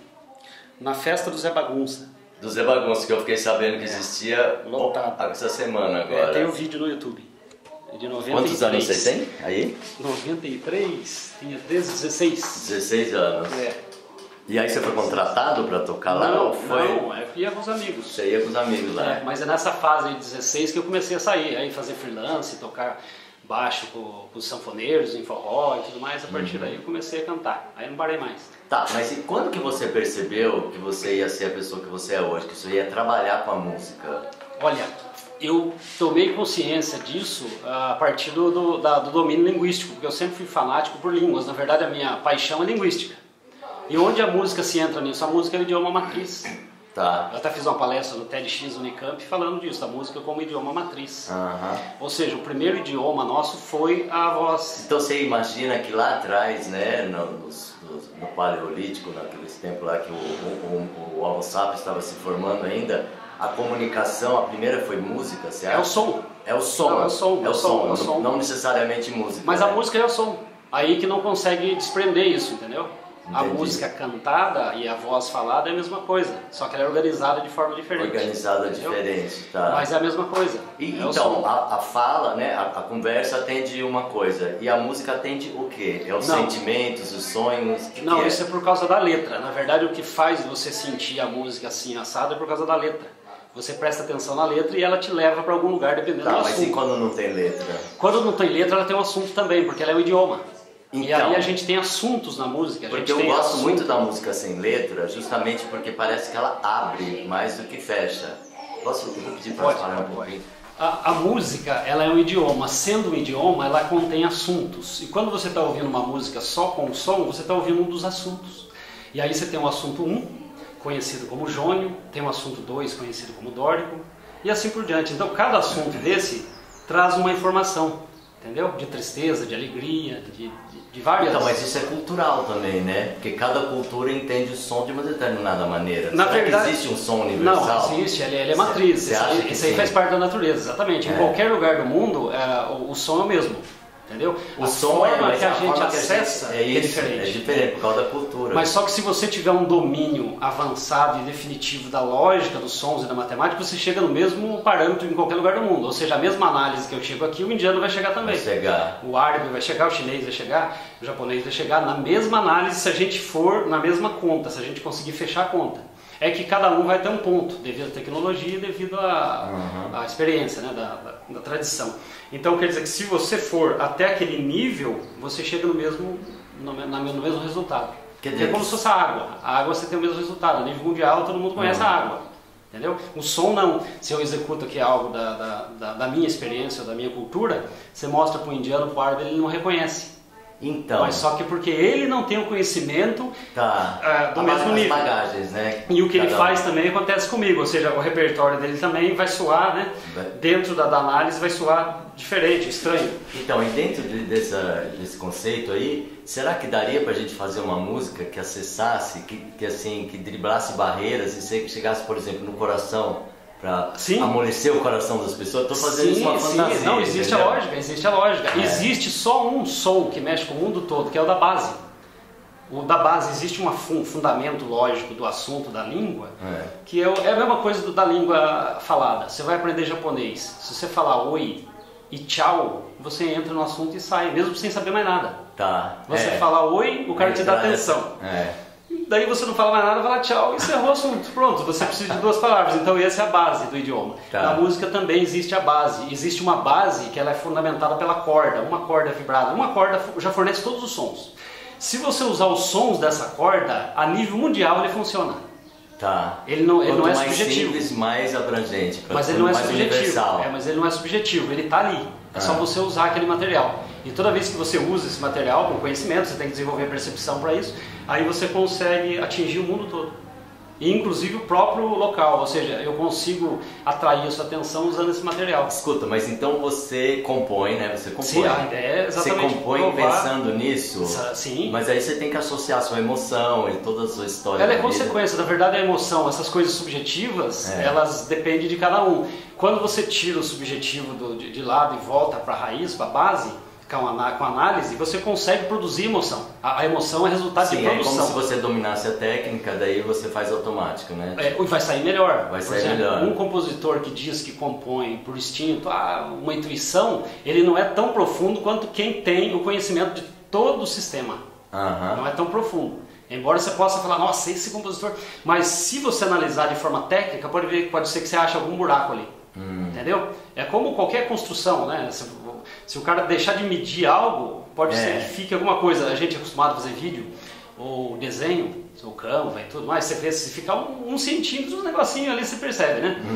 na festa do Zé Bagunça. Do Zé Bagunça, que eu fiquei sabendo que existia Lotado. ó, essa semana É, agora. tem o vídeo no YouTube. É de noventa e três. Quantos anos você tem aí? noventa e três, tinha treze, dezesseis. dezesseis anos. É. E aí você foi contratado pra tocar lá? Não, ou foi? não, eu ia com os amigos. Você ia com os amigos lá? É, mas é nessa fase de dezesseis que eu comecei a sair, aí fazer freelance, tocar baixo com, com os sanfoneiros, em forró e tudo mais. A partir Uhum. daí eu comecei a cantar, aí não parei mais. Tá, mas e quando que você percebeu que você ia ser a pessoa que você é hoje? Que você ia trabalhar com a música? Olha, eu tomei consciência disso a partir do, do, da, do domínio linguístico, porque eu sempre fui fanático por línguas. Na verdade, a minha paixão é linguística. E onde a música se entra nisso? A música é o idioma matriz. Tá. Eu até fiz uma palestra no TEDx Unicamp falando disso, da música como idioma matriz. Uhum. Ou seja, o primeiro idioma nosso foi a voz. Então você imagina que lá atrás, né, no, nos, no Paleolítico, naqueles tempos lá que o, o, o, o Homo sapiens estava se formando ainda, a comunicação, a primeira foi música, você acha? É o som. É o som. Não, é o som, é o som, som, é o não, som. não necessariamente música. Mas né? a música é o som. Aí que não consegue desprender isso, entendeu? A Entendi. música cantada e a voz falada é a mesma coisa, só que ela é organizada de forma diferente. Organizada entendeu? diferente, tá. Mas é a mesma coisa. E, é o então, som. a, a fala, né, a, a conversa atende uma coisa, e a música atende o quê? É os Não. sentimentos, os sonhos? Que Não, que é? isso é por causa da letra. Na verdade, o que faz você sentir a música assim assada é por causa da letra. Você presta atenção na letra e ela te leva para algum lugar dependendo Tá, do mas assunto. e quando não tem letra? Quando não tem letra, ela tem um assunto também, porque ela é um idioma. E Então. aí a gente tem assuntos na música. A Porque gente eu tem gosto assunto. muito da música sem letra, justamente porque parece que ela abre mais do que fecha. Posso eu vou pedir para Pode, falar um pode. pouquinho? A, a música, ela é um idioma. Sendo um idioma, ela contém assuntos. E quando você está ouvindo uma música só com o som, você está ouvindo um dos assuntos. E aí você tem um assunto um, conhecido como jônio, tem um assunto dois, conhecido como dórico, e assim por diante. Então, cada assunto desse traz uma informação, entendeu? De tristeza, de alegria, de, de, de várias... Então, mas isso é cultural também, né? Porque cada cultura entende o som de uma determinada maneira. Na Será verdade, que existe um som universal? Não, existe, ele, ele é matriz. Você Isso acha aí, que isso aí sim? faz parte da natureza, exatamente. Em É. qualquer lugar do mundo, é, o, o som é o mesmo, entendeu? O a som é, forma mas que a, a gente forma que a acessa gente- é, é, isso, diferente. é diferente por causa da cultura. Mas só que se você tiver um domínio avançado e definitivo da lógica dos sons e da matemática, você chega no mesmo parâmetro em qualquer lugar do mundo. Ou seja, a mesma análise que eu chego aqui, o indiano vai chegar também. Vai chegar. O árabe vai chegar, o chinês vai chegar, o japonês vai chegar na mesma análise se a gente for na mesma conta, se a gente conseguir fechar a conta. É que cada um vai ter um ponto, devido à tecnologia e devido à, Uhum. à experiência, né, da, da, da tradição. Então quer dizer que se você for até aquele nível, você chega no mesmo, no, na- no mesmo resultado. Quer é dizer como que- se fosse a água. A água você tem o mesmo resultado. A nível mundial todo mundo conhece Uhum. a água. Entendeu? O som não. Se eu executo aqui algo da, da, da, da minha experiência ou da minha cultura, você mostra para o indiano, para o árabe, ele não reconhece. Então, Mas só que porque ele não tem o conhecimento tá. é, do A- mesmo as nível. bagagens, né? E o que ele Cada um. faz também acontece comigo, ou seja, o repertório dele também vai soar, né? Vai. Dentro da, da análise vai soar diferente, estranho. Então, e dentro de- dessa, desse conceito aí, será que daria pra gente fazer uma música que acessasse, que, que assim, que driblasse barreiras e se- chegasse, por exemplo, no coração, pra Sim. amolecer o coração das pessoas? Tô fazendo Sim, isso uma sim, fantasia. não, existe entendeu? a lógica, existe a lógica. É. Existe só um som que mexe com o mundo todo, que é o da base. O da base, existe uma fun- um fundamento lógico do assunto da língua, É. que é, o- é a mesma coisa do- da língua falada. Você vai aprender japonês, se você falar oi e tchau, você entra no assunto e sai, mesmo sem saber mais nada. Tá. Você é. fala oi, o cara te dá Entrar nessa- atenção. É. Daí você não fala mais nada, fala tchau e encerrou o assunto. Pronto, você precisa de duas palavras. Então essa é a base do idioma. Tá. Na música também existe a base. Existe uma base que ela é fundamentada pela corda. Uma corda vibrada. Uma corda já fornece todos os sons. Se você usar os sons dessa corda, a nível mundial ele funciona. Tá. Ele não, ele Quanto não é mais subjetivo. simples, mais abrangente. Mas ele não é mais subjetivo. universal. É, mas ele não é subjetivo, ele está ali. É só Ah. você usar aquele material. E toda vez que você usa esse material com conhecimento, você tem que desenvolver percepção para isso, aí você consegue atingir o mundo todo. E inclusive o próprio local, ou seja, eu consigo atrair a sua atenção usando esse material. Escuta, mas então você compõe, né? Você compõe. Sim, a ideia é exatamente Você compõe provar- pensando nisso? Sim. Mas aí você tem que associar a sua emoção e toda a sua história. Ela é da vida. consequência, na verdade a emoção, essas coisas subjetivas, É. elas dependem de cada um. Quando você tira o subjetivo do, de, de lado e volta para a raiz, para a base, com a, com a análise, você consegue produzir emoção. A, a emoção é resultado Sim, de é produção. como se você dominasse a técnica, daí você faz automático, né? É, e vai sair melhor. Vai Por sair exemplo, melhor. Um compositor que diz que compõe por instinto, ah, uma intuição, ele não é tão profundo quanto quem tem o conhecimento de todo o sistema. Aham. Não é tão profundo. Embora você possa falar, nossa, esse compositor... Mas se você analisar de forma técnica, pode, ver, pode ser que você ache algum buraco ali. Hum. Entendeu? É como qualquer construção, né? Se, se o cara deixar de medir algo, pode É. ser que fique alguma coisa. A gente é acostumado a fazer vídeo ou desenho, ou Canva e tudo mais. Você vê, se ficar um, um centímetro, um negocinho ali, você percebe, né? Uhum.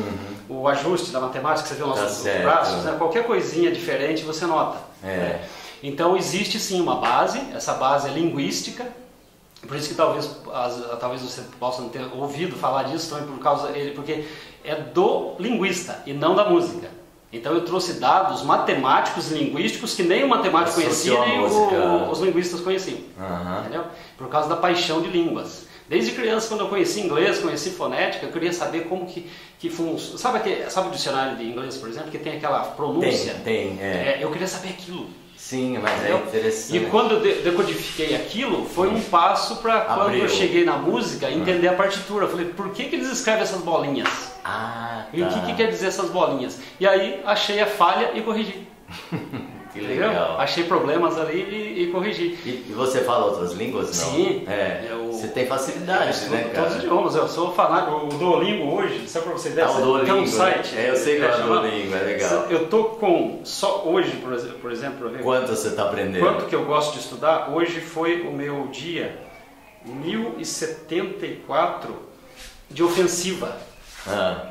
o ajuste da matemática, que você vê os nossos Tá braços, né? Qualquer coisinha diferente você nota. É. Né? Então existe sim uma base, essa base é linguística, por isso que talvez, as, talvez você possa não ter ouvido falar disso também, por causa, porque é do linguista e não da música. Então eu trouxe dados matemáticos e linguísticos que nem o matemático conhecia, nem o, os linguistas conheciam. Uhum. Entendeu? Por causa da paixão de línguas. Desde criança, quando eu conheci inglês, conheci fonética, eu queria saber como que, que funciona. Sabe, que, sabe o dicionário de inglês, por exemplo, que tem aquela pronúncia? Tem, tem. É. É, eu queria saber aquilo. Sim, mas Entendeu? é interessante. E quando eu decodifiquei aquilo, foi um passo para quando eu cheguei na música, entender a partitura. Eu falei, por que, que eles escrevem essas bolinhas? Ah, tá. E o que, que quer dizer essas bolinhas? E aí achei a falha e corrigi. Que legal. Entendeu? Achei problemas ali e, e corrigi. E, e você fala outras línguas? Não? Sim. É. Eu, você tem facilidade, eu né, cara? Todos os idiomas. Eu sou fanático. O Duolingo hoje, só para você ver, ah, o Duolingo, tem um site. É, eu sei que é o Duolingo, é legal. Eu tô com, só hoje, por exemplo, por exemplo ver quanto você está aprendendo? Quanto que eu gosto de estudar, hoje foi o meu dia mil e setenta e quatro de ofensiva. Ah.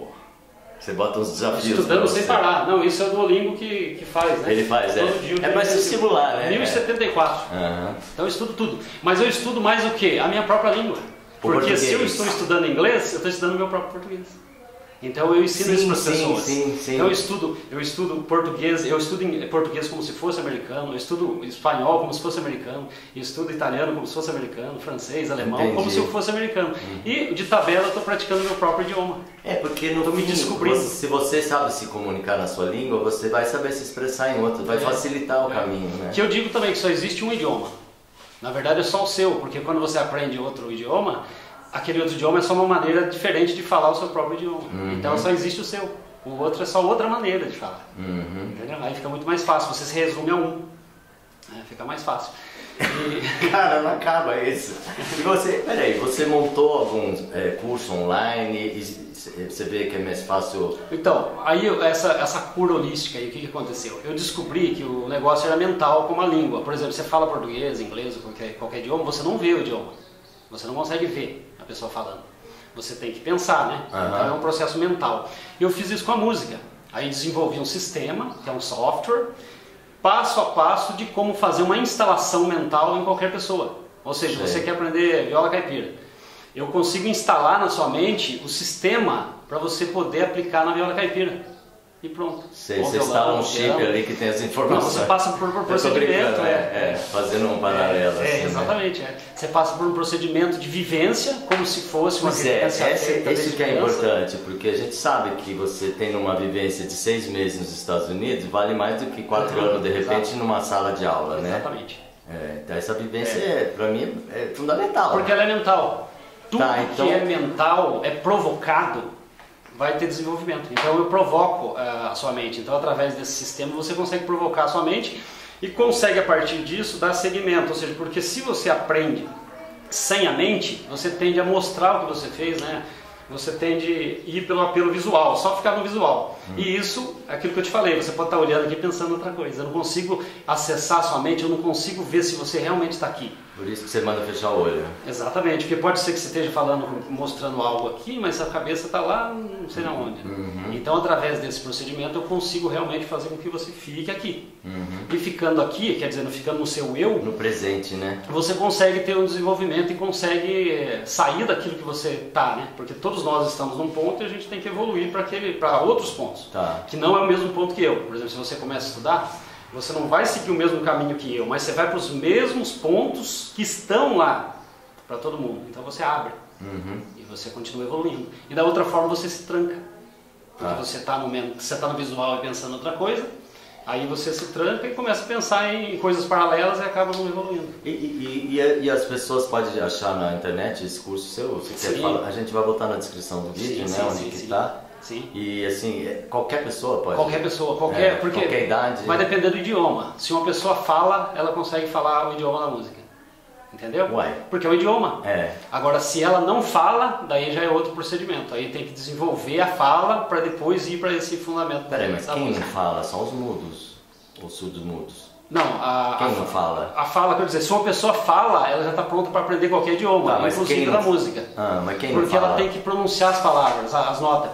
Você bota uns desafios. Estudando sem parar. Não, isso é o Duolingo que, que faz, né? Ele faz, todo é. Dia, é para se estimular, né? mil e setenta e quatro. Uhum. Então eu estudo tudo. Mas eu estudo mais o quê? A minha própria língua. Porque português. Se eu estou estudando inglês, eu estou estudando o meu próprio português. Então eu ensino sim, isso para as sim, pessoas. Sim, sim. Então eu estudo, eu estudo português, eu estudo em português como se fosse americano, eu estudo espanhol como se fosse americano, eu estudo italiano como se fosse americano, francês, alemão Entendi. como se eu fosse americano. Hum. E de tabela eu estou praticando meu próprio idioma. É, porque no Estou me fim, descobrindo. você, se você sabe se comunicar na sua língua, você vai saber se expressar em outro, vai é, facilitar o é. caminho, né? Que eu digo também que só existe um idioma. Na verdade é só o seu, porque quando você aprende outro idioma, aquele outro idioma é só uma maneira diferente de falar o seu próprio idioma. Uhum. Então só existe o seu. O outro é só outra maneira de falar. Uhum. Entendeu? Aí fica muito mais fácil. Você se resume a um. É, fica mais fácil. E... Cara, não acaba isso. E você, peraí, você montou algum é, curso online e você vê que é mais fácil... Então, aí essa, essa cura holística aí, o que, que aconteceu? Eu descobri que o negócio era mental como a língua. Por exemplo, você fala português, inglês, qualquer, qualquer idioma, você não vê o idioma. Você não consegue ver a pessoa falando. Você tem que pensar, né? Uhum. Então é um processo mental. Eu fiz isso com a música. Aí desenvolvi um sistema, que é um software, passo a passo de como fazer uma instalação mental em qualquer pessoa. Ou seja, Sim. você quer aprender viola caipira. Eu consigo instalar na sua mente o sistema para você poder aplicar na viola caipira. E pronto. Você instala um chip piano. ali que tem as informações. Não, você passa por um procedimento. É, é, fazendo um paralelo. É, assim, é exatamente. Né? É. Você passa por um procedimento de vivência, como se fosse uma pois vivência. É, esse, esse que é importante, porque a gente sabe que você tem uma vivência de seis meses nos Estados Unidos, vale mais do que quatro é, anos, de repente, exato. numa sala de aula, né? Exatamente. É, então essa vivência, é. para mim, é fundamental. Porque ela é mental. Tudo tá, então... que é mental, é provocado, vai ter desenvolvimento. Então eu provoco uh, a sua mente. Então através desse sistema você consegue provocar a sua mente e consegue a partir disso dar seguimento. Ou seja, porque se você aprende sem a mente, você tende a mostrar o que você fez, né? Você tende a ir pelo apelo visual, só ficar no visual. Hum. E isso é aquilo que eu te falei, você pode estar olhando aqui pensando em outra coisa. Eu não consigo acessar a sua mente, eu não consigo ver se você realmente está aqui. Por isso que você manda fechar o olho. Exatamente, porque pode ser que você esteja falando, mostrando algo aqui, mas a cabeça está lá, não sei na onde. Uhum. Então, através desse procedimento, eu consigo realmente fazer com que você fique aqui. Uhum. E ficando aqui, quer dizer, ficando no seu eu... No presente, né? Você consegue ter um desenvolvimento e consegue sair daquilo que você está, né? Porque todos nós estamos num ponto e a gente tem que evoluir para aquele, para outros pontos. Tá. Que não é o mesmo ponto que eu. Por exemplo, se você começa a estudar... Você não vai seguir o mesmo caminho que eu, mas você vai para os mesmos pontos que estão lá para todo mundo. Então você abre uhum. e você continua evoluindo. E da outra forma você se tranca. Porque ah. você está no, você tá no visual e pensando em outra coisa, aí você se tranca e começa a pensar em coisas paralelas e acaba não evoluindo. E, e, e, e as pessoas podem achar na internet esse curso seu? Se quer falar, a gente vai botar na descrição do vídeo, sim, né? Sim, onde sim, que sim. tá. Sim. E assim, qualquer pessoa pode? Qualquer pessoa, qualquer, é, porque qualquer idade. Vai depender do idioma. Se uma pessoa fala, ela consegue falar o idioma da música. Entendeu? Uai. Porque é o idioma. É. Agora, se ela não fala, daí já é outro procedimento. Aí tem que desenvolver a fala para depois ir para esse fundamento. Peraí, mas quem música. não fala? Só os mudos? Ou surdos mudos? Não, a, Quem a, não fala? A fala, quer dizer, se uma pessoa fala, ela já está pronta para aprender qualquer idioma, Tá, mas inclusive quem da não- música. Ah, mas quem não Porque ela fala? tem que pronunciar as palavras, as notas.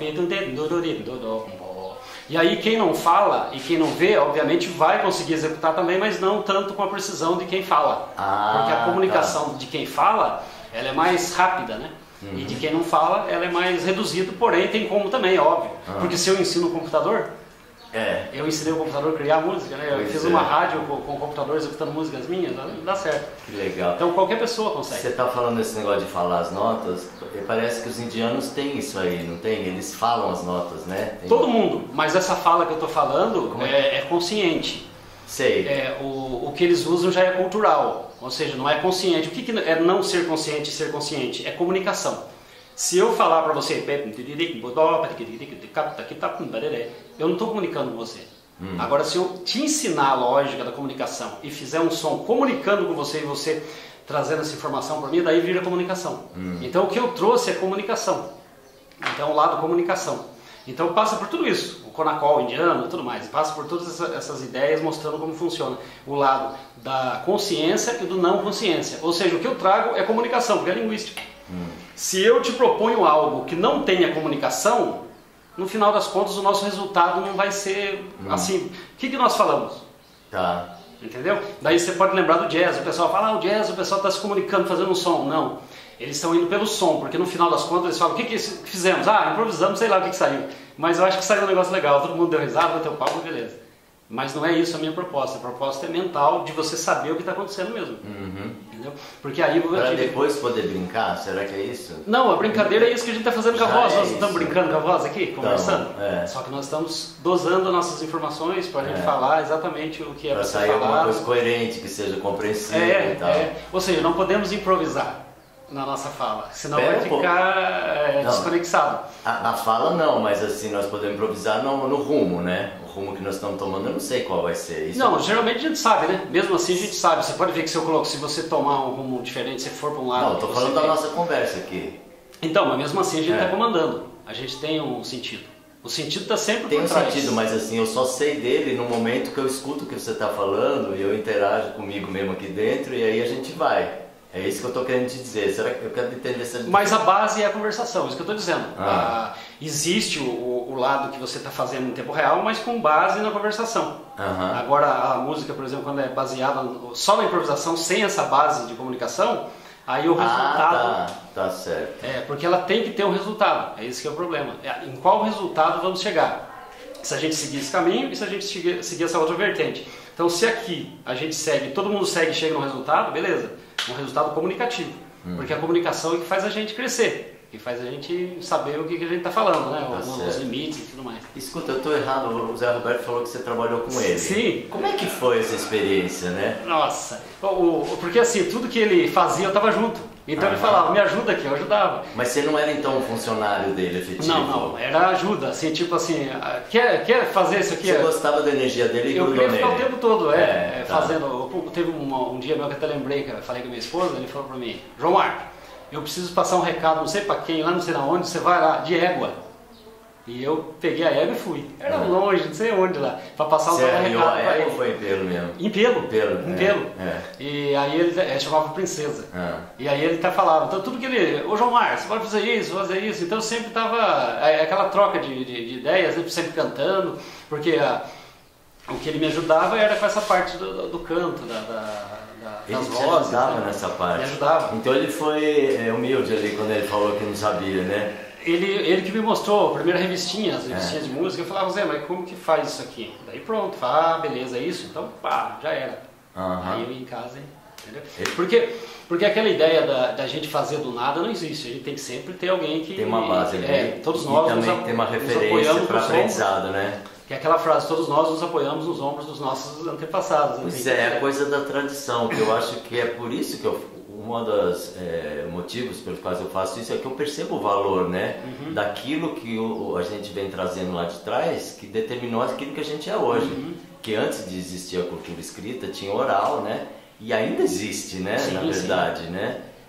E aí quem não fala e quem não vê, obviamente vai conseguir executar também, mas não tanto com a precisão de quem fala. Ah, Porque a comunicação tá. de quem fala, ela é mais rápida, né? Uhum. E de quem não fala, ela é mais reduzida, porém tem como também, óbvio. Ah. Porque se eu ensino o computador, É. eu ensinei o computador a criar música, né? Eu Pois fiz é. uma rádio com, com o computador executando músicas minhas, dá certo. Que legal. Então qualquer pessoa consegue. Você está falando desse negócio de falar as notas, parece que os indianos têm isso aí, não tem? Eles falam as notas, né? Tem... Todo mundo, mas essa fala que eu estou falando Como é? é, é consciente. Sei. É, o, o que eles usam já é cultural, ou seja, não é consciente. O que, que é não ser consciente e ser consciente? É comunicação. Se eu falar para você, eu não estou comunicando com você. Hum. Agora, se eu te ensinar a lógica da comunicação e fizer um som comunicando com você e você trazendo essa informação para mim, daí vira comunicação. Hum. Então, o que eu trouxe é comunicação. Então, o lado comunicação. Então, passa por tudo isso. O Conacol indiano e tudo mais. Passa por todas essa, essas ideias mostrando como funciona. O lado da consciência e do não consciência. Ou seja, o que eu trago é comunicação, porque é linguística. Hum. Se eu te proponho algo que não tenha comunicação, no final das contas o nosso resultado não vai ser hum. assim. O que, que nós falamos? Tá. Entendeu? Daí você pode lembrar do jazz. O pessoal fala, ah, o jazz, o pessoal está se comunicando, fazendo um som. Não. Eles estão indo pelo som, porque no final das contas eles falam, o que, que fizemos? Ah, improvisamos, sei lá o que, que saiu. Mas eu acho que saiu um negócio legal, todo mundo deu risada, bateu palma, beleza. Mas não é isso a minha proposta. A proposta é mental, de você saber o que está acontecendo mesmo. Uhum. Entendeu? Porque aí... Para depois poder brincar, será que é isso? Não, a brincadeira é isso que a gente está fazendo com a voz. é Nós isso. estamos brincando com a voz aqui, conversando. Então, é. Só que nós estamos dosando nossas informações para a gente É. falar exatamente o que é Para para ser sair alguma falado. coisa coerente, que seja compreensível É, e tal. é. Ou seja, não podemos improvisar na nossa fala, senão Pera vai um pouco. ficar é, Não. desconexado. A- Na fala não, mas assim, nós podemos improvisar no, no rumo, né? O rumo que nós estamos tomando, eu não sei qual vai ser. Isso Não, geralmente a gente sabe, né? Mesmo assim a gente sabe. Você pode ver que se eu coloco, se você tomar um rumo diferente, se for para um lado... Não, eu tô que falando você da vê- nossa conversa aqui. Então, mas mesmo assim a gente É. está comandando. A gente tem um sentido. O sentido está sempre Tem por um trás. sentido, mas assim, eu só sei dele no momento que eu escuto o que você está falando e eu interajo comigo mesmo aqui dentro e aí a gente vai. É isso que eu estou querendo te dizer. Será que eu quero entender essa... Mas a base é a conversação, isso que eu estou dizendo. Ah. Ah, existe o, o lado que você está fazendo em tempo real, mas com base na conversação. Aham. Agora, a música, por exemplo, quando é baseada no- só na improvisação, sem essa base de comunicação, aí o resultado... Ah, tá, tá certo. É, porque ela tem que ter um resultado, é esse que é o problema. É, em qual resultado vamos chegar? Se a gente seguir esse caminho e se a gente seguir, seguir essa outra vertente. Então, se aqui a gente segue, todo mundo segue e chega no resultado, beleza. Um resultado comunicativo. Hum. Porque a comunicação é que faz a gente crescer, que faz a gente saber o que, que a gente está falando, né? Tá os, os limites e tudo mais. Escuta, eu tô errado, o Zé Roberto falou que você trabalhou com ele. Sim. Como é que foi essa experiência, né? Nossa, o, o, porque assim, tudo que ele fazia eu estava junto. Então Ah, ele falava, me ajuda aqui, eu ajudava. Mas você não era então um funcionário dele efetivo? Não, não, era ajuda, assim, tipo assim, ah, quer, quer fazer isso aqui? Você gostava da energia dele e Eu grudou queria ficar o nele? tempo todo, é, É, é, tá. fazendo. eu- Teve um, um dia meu que eu até lembrei, que eu falei com a minha esposa, ele falou pra mim, João Marco, eu preciso passar um recado, não sei pra quem, lá não sei na onde, você vai lá, de égua. E eu peguei a égua e fui. Era Uhum. longe, não sei onde lá, pra passar um Você recado arriou pra a égua ele. ou foi em pelo mesmo? Em pelo, Em pelo, em é, pelo. é. E aí ele, ele chamava princesa. Ah. E aí ele até falava, então tudo que ele, ô João Marcos, você pode fazer isso, fazer isso. Então sempre tava é, aquela troca de, de, de ideias, né, sempre cantando, porque a, o que ele me ajudava era com essa parte do, do, do canto, da, da, da, Ele das te vozes. ajudava né? nessa parte? Me ajudava. Então ele foi é, humilde ali quando ele falou que não sabia, né? Ele, ele que me mostrou a primeira revistinha, as revistinhas É. de música, eu falava, Zé, mas como que faz isso aqui? Daí pronto, fala, ah, beleza, é isso? Então pá, já era. Aham. Aí eu ia em casa, entendeu? Ele- Porque, porque aquela ideia da, da gente fazer do nada não existe, a gente tem que sempre ter alguém que... Tem uma base ali. É, todos e nós também nos, tem uma nos referência apoiamos para nos aprendizado, né? ombros, que é aquela frase, todos nós nos apoiamos nos ombros dos nossos antepassados. Pois Tem é, que- é a coisa da tradição, que eu acho que é por isso que eu... Um dos é, motivos pelos quais eu faço isso é que eu percebo o valor, né? Uhum. Daquilo que o, a gente vem trazendo lá de trás, que determinou aquilo que a gente é hoje. Uhum. Que antes de existir a cultura escrita, tinha oral, né? E ainda existe, né? Sim, Na sim. verdade, né?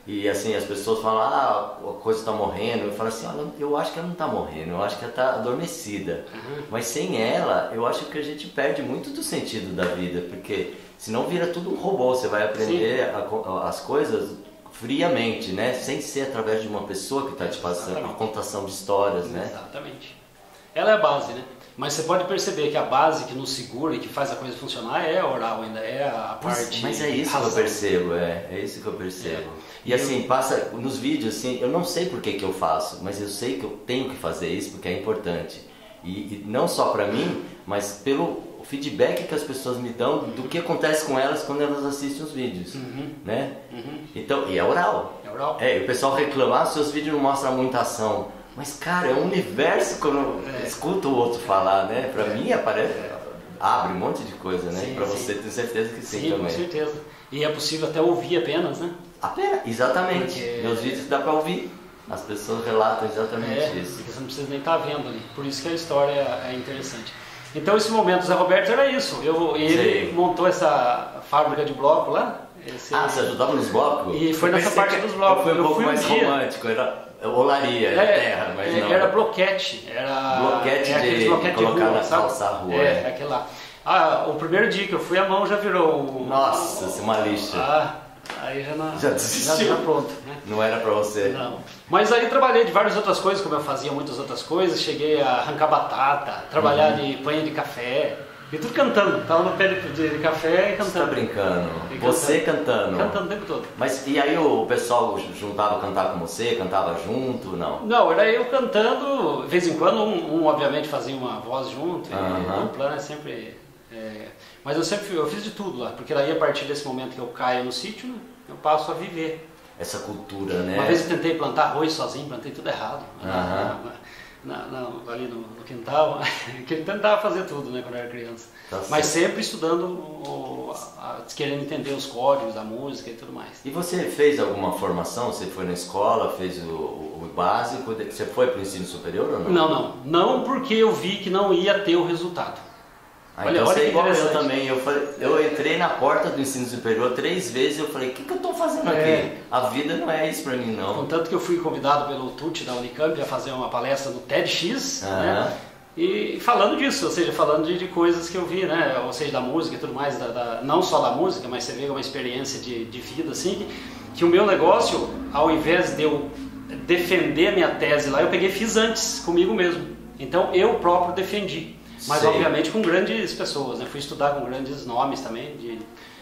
E assim, as pessoas falam, ah, a coisa está morrendo. Eu falo assim, olha, eu acho que ela não está morrendo, eu acho que ela está adormecida. Uhum. Mas sem ela, eu acho que a gente perde muito do sentido da vida, porque senão vira tudo um robô, você vai aprender a, a, as coisas friamente, né? Sem ser através de uma pessoa que está te passando, a contação de histórias, né? Exatamente. Ela é a base, né? Mas você pode perceber que a base que nos segura e que faz a coisa funcionar é a oral ainda, é a parte... Mas é isso razão. que eu percebo, é, é isso que eu percebo. É. E assim, passa nos vídeos, assim, eu não sei por que que eu faço, mas eu sei que eu tenho que fazer isso porque é importante. E, e não só pra mim, mas pelo feedback que as pessoas me dão do que acontece com elas quando elas assistem os vídeos, uhum. né? Uhum. Então, e é oral. É oral. É, e o pessoal reclama, ah, seus vídeos não mostram muita ação. Mas, cara, é um universo quando eu é. escuto o outro falar, né? Pra é. mim, aparece, abre um monte de coisa, né? Sim, pra você, tenho certeza que sim, sim também. Sim, com certeza. E é possível até ouvir apenas, né? Apenas, exatamente. Porque... Meus vídeos dá pra ouvir. As pessoas relatam exatamente é, isso. Porque você não precisa nem estar vendo ali. Por isso que a história é interessante. Então, esse momento do Zé Roberto era isso. Eu, ele Sim. montou essa fábrica de bloco lá. Esse... Ah, você ajudava nos blocos? E foi nessa parte dos blocos. Foi um pouco mais um romântico. Era... Olaria, era é, terra, mas não. Era bloquete, era bloquete é, de bloquete colocar de rua, na calça a rua. É, é, aquele lá. Ah, o primeiro dia que eu fui, a mão já virou um... Nossa, um, uma lixa. Ah, aí já não... Já desistiu. Já tá pronto, né? Não era pra você. Não. Mas aí trabalhei de várias outras coisas, como eu fazia muitas outras coisas. Cheguei a arrancar batata, trabalhar uhum. de panha de café. E tudo cantando, tava no pé de, de, de café e cantando. Você tá brincando? E você cantando? Cantando o tempo todo. Mas e aí o pessoal juntava a cantar com você, cantava junto, não? Não, era eu cantando, de vez em quando um, um obviamente fazia uma voz junto, uhum. e o plano é sempre... É, mas eu sempre eu fiz de tudo lá, porque daí a partir desse momento que eu caio no sítio, eu passo a viver. Essa cultura, né? Uma vez eu tentei plantar arroz sozinho, plantei tudo errado. Uhum. Na, na, ali no, no quintal, que ele tentava fazer tudo, né, quando eu era criança. Tá Mas sempre estudando, o, a, querendo entender os códigos da música e tudo mais. E você fez alguma formação? Você foi na escola, fez o, o básico? Você foi para o ensino superior ou não? Não, não. Não, porque eu vi que não ia ter o resultado. Ah, olha, então olha você é igual eu também. Eu, falei, eu entrei na porta do ensino superior três vezes e eu falei, o que, que eu estou fazendo aqui? É. A vida não é isso para mim, não. Contanto que eu fui convidado pelo Tucci da Unicamp a fazer uma palestra no TEDx, uhum. né? E falando disso, ou seja, falando de, de coisas que eu vi, né? Ou seja, da música e tudo mais, da, da, não só da música, mas você vê uma experiência de, de vida, assim, que, que o meu negócio, ao invés de eu defender a minha tese lá, eu peguei e fiz antes, comigo mesmo. Então, eu próprio defendi. Mas Sei. obviamente com grandes pessoas, né? Fui estudar com grandes nomes também, de,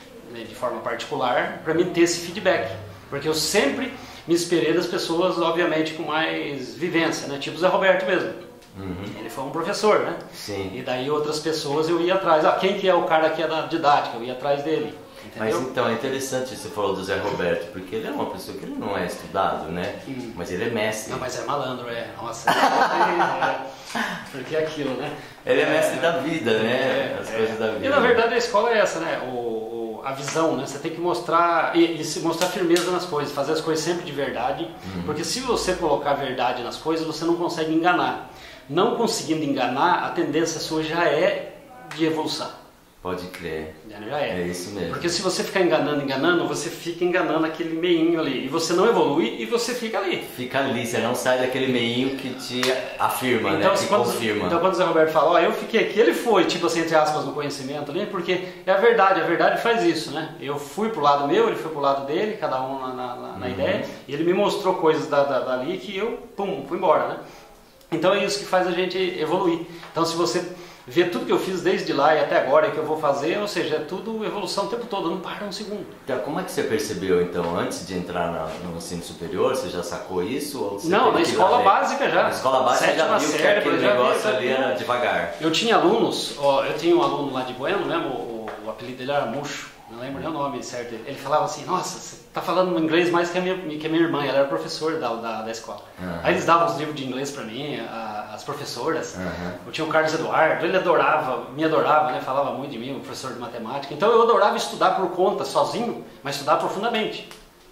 de forma particular, para mim ter esse feedback. Porque eu sempre me esperei das pessoas, obviamente, com mais vivência, né? Tipo o Zé Roberto mesmo. Uhum. Ele foi um professor, né? Sim. E daí outras pessoas eu ia atrás. Ah, quem que é o cara que é da didática? Eu ia atrás dele. Entendeu? Mas então é interessante você falou do Zé Roberto, porque ele é uma pessoa que ele não é estudado, né? Hum. Mas ele é mestre. Não, mas é malandro, é. Nossa, é, porque é aquilo, né? Ele é mestre é, da vida, né? É, As é. coisas da vida. E na verdade a escola é essa, né? O, o, a visão, né? Você tem que mostrar e, e se mostrar firmeza nas coisas, fazer as coisas sempre de verdade, uhum. porque se você colocar verdade nas coisas, você não consegue enganar. Não conseguindo enganar, a tendência sua já é de evolução. Pode crer. Já é. É isso mesmo. Porque se você ficar enganando, enganando, você fica enganando aquele meinho ali. E você não evolui e você fica ali. Fica ali, você não sai daquele meinho que te afirma, então, né? Que quando, confirma. Então quando o Zé Roberto fala, ó, eu fiquei aqui, ele foi, tipo assim, entre aspas, no conhecimento ali, porque é a verdade, a verdade faz isso, né? Eu fui pro lado meu, ele foi pro lado dele, cada um na, na, na uhum. ideia, e ele me mostrou coisas da, da, dali que eu, pum, fui embora, né? Então é isso que faz a gente evoluir. Então se você ver tudo que eu fiz desde lá e até agora e que eu vou fazer, ou seja, é tudo evolução o tempo todo, não para um segundo. Então, como é que você percebeu então, antes de entrar na, no ensino superior, você já sacou isso? Ou você não, na escola básica já. Na escola básica você já viu série, que aquele negócio vi, ali era devagar. Eu tinha alunos, ó, eu tinha um aluno lá de Bueno mesmo, o, o apelido dele era Muxo, não lembro nem o nome certo. Ele falava assim, nossa, você tá falando inglês mais que a minha, que a minha irmã, ela era professora da, da, da escola. Uhum. Aí eles davam os livros de inglês pra mim, a, as professoras. Uhum. Eu tinha o Carlos Eduardo, ele adorava, me adorava, né? Falava muito de mim, o professor de matemática. Então eu adorava estudar por conta, sozinho, mas estudar profundamente.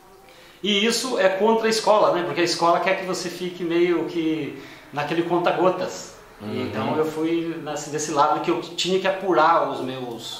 E isso é contra a escola, né? Porque a escola quer que você fique meio que naquele conta-gotas. Uhum. Então eu fui nesse, desse lado que eu tinha que apurar os meus...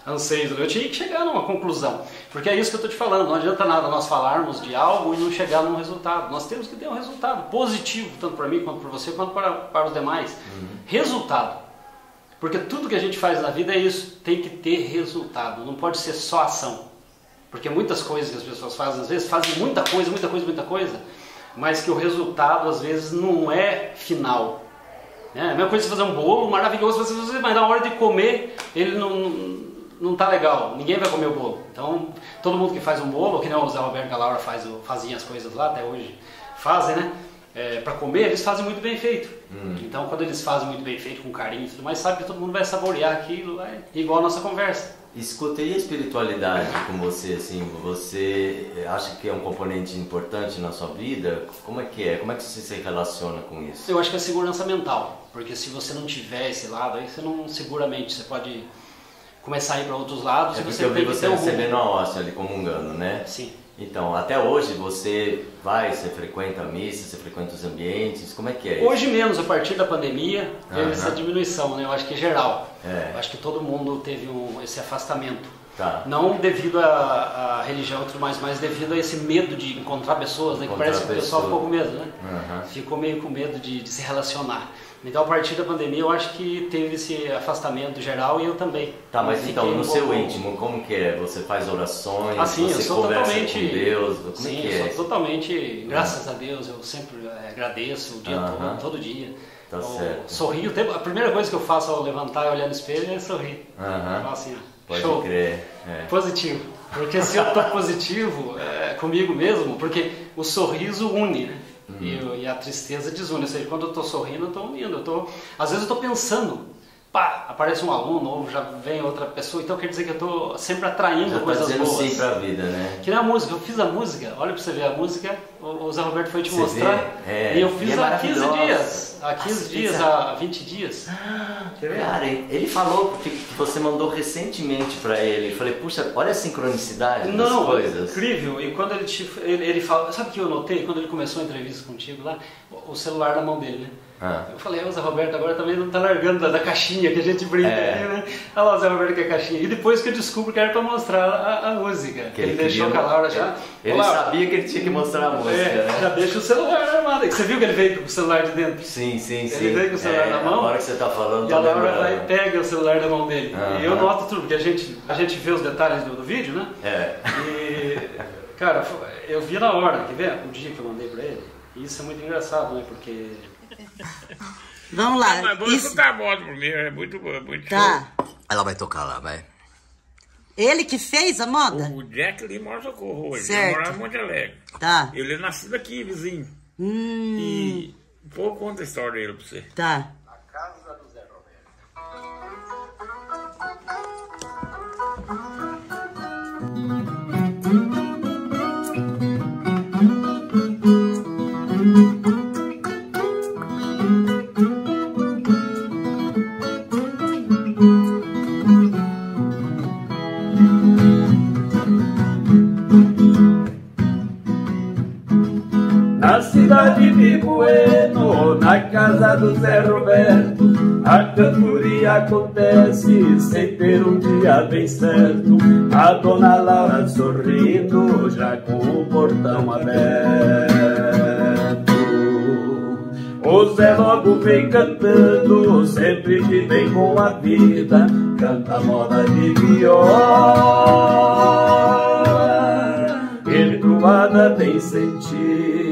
anseios. Eu tinha que chegar numa conclusão, porque é isso que eu estou te falando. Não adianta nada nós falarmos de algo e não chegar num resultado. Nós temos que ter um resultado positivo, tanto para mim, quanto para você, quanto para, para os demais. Uhum. Resultado. Porque tudo que a gente faz na vida é isso, tem que ter resultado, não pode ser só ação. Porque muitas coisas que as pessoas fazem, às vezes fazem muita coisa, muita coisa, muita coisa, mas que o resultado às vezes não é final. É a mesma coisa você fazer um bolo maravilhoso, você fazer, mas na hora de comer ele não, não, não tá legal, ninguém vai comer o bolo. Então todo mundo que faz um bolo, que nem o Zé Roberto e a Laura faz, fazia as coisas lá, até hoje fazem, né? É, para comer, eles fazem muito bem feito. Hum. Então quando eles fazem muito bem feito, com carinho e tudo mais, sabe que todo mundo vai saborear aquilo, vai, igual a nossa conversa. Escutei a espiritualidade com você, assim, você acha que é um componente importante na sua vida? Como é que é? Como é que você se relaciona com isso? Eu acho que é segurança mental, porque se você não tiver esse lado, aí você não, seguramente, você pode começar a ir para outros lados. É e porque você eu vi tem que você ter um recebendo a hóstia ali, comungando, né? Sim. Então, até hoje você vai, você frequenta a missa, você frequenta os ambientes, como é que é isso? Hoje menos, a partir da pandemia, teve essa diminuição, né? Eu acho que é geral. É. Eu acho que todo mundo teve um, esse afastamento. Tá. Não devido à religião e tudo mais, mas devido a esse medo de encontrar pessoas, né? Que parece que o pessoal ficou com medo, né? Uhum. Ficou meio com medo de, de se relacionar. Então, a partir da pandemia, eu acho que teve esse afastamento geral e eu também. Tá, mas eu então, no um seu pouco... íntimo, como que é? Você faz orações, ah, sim, você eu sou conversa totalmente... com Deus? Como sim, é que eu é? sou totalmente, graças a Deus, eu sempre agradeço o dia Uhum. todo, todo dia. Tá eu certo. Sorrio, a primeira coisa que eu faço ao levantar e olhar no espelho é sorrir. Uhum. Então, assim, pode show. crer. É. Positivo. Porque se eu tô positivo é, comigo mesmo, porque o sorriso une, né? Uhum. E, e a tristeza desune. Ou seja, quando eu tô sorrindo, eu tô unindo. Eu tô, às vezes eu tô pensando, pá, aparece um aluno novo, já vem outra pessoa, então quer dizer que eu tô sempre atraindo já coisas tá boas. sim pra vida, né? Que nem a música, eu fiz a música, olha pra você ver, a música, o, o Zé Roberto foi te você mostrar, é, e eu fiz e é há quinze dias, há quinze Nossa, dias, há vinte dias. Cara, ele falou que você mandou recentemente pra ele, eu falei, puxa, olha a sincronicidade das Não, coisas. Incrível, e quando ele, te, ele, ele fala, sabe o que eu notei? Quando ele começou a entrevista contigo lá, o celular na mão dele, né? Ah. Eu falei, o Zé Roberto agora também não tá largando da, da caixinha que a gente brinca é. aqui, né? Olha lá o Zé Roberto que é a caixinha. E depois que eu descubro que era pra mostrar a, a música. Que, que ele, ele deixou com a Laura já. Ele, ele sabia que ele tinha que mostrar a música, é, né? Já deixa o celular armado. Você viu que ele veio com o celular de dentro? Sim, sim, ele sim. Ele veio com o celular é, na mão. Na hora que você tá falando, e a Laura vai e pega o celular da mão dele. Uh-huh. E eu noto tudo, porque a gente, a gente vê os detalhes do, do vídeo, né? É. E, cara, eu vi na hora, quer ver? O dia que eu mandei pra ele. E isso é muito engraçado, né? Porque... Vamos lá. Ah, mas vou isso... escutar a moda primeiro, é muito boa, muito tá. show. Ela vai tocar lá, vai. Ele que fez a moda? O Jack Lee mora Socorro hoje, certo. ele morava em Monte Alegre. Tá. Ele é nascido aqui, vizinho. Hum. E um pouco conta a história dele pra você. Tá. Na casa do Zé Roberto. Na cidade de Bueno, na casa do Zé Roberto, a cantoria acontece sem ter um dia bem certo. A dona Laura sorrindo, já com o portão aberto. O Zé logo vem cantando, sempre que vem com a vida, canta moda de viola, entoada bem sentida.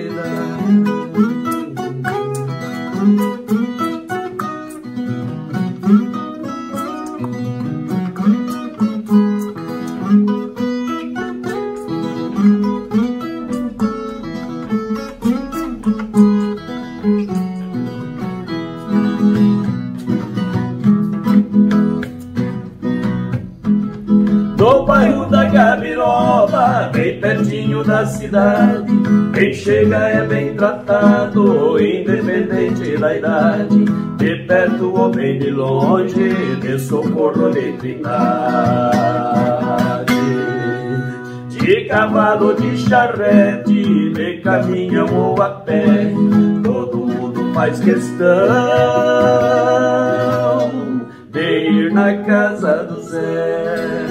No bairro da Gabiroba, bem pertinho da cidade, quem chega é bem tratado, independente da idade, de perto ou bem de longe, de socorro de trindade. De cavalo, de charrete, de caminhão ou a pé, todo mundo faz questão de ir fui na casa do Zé.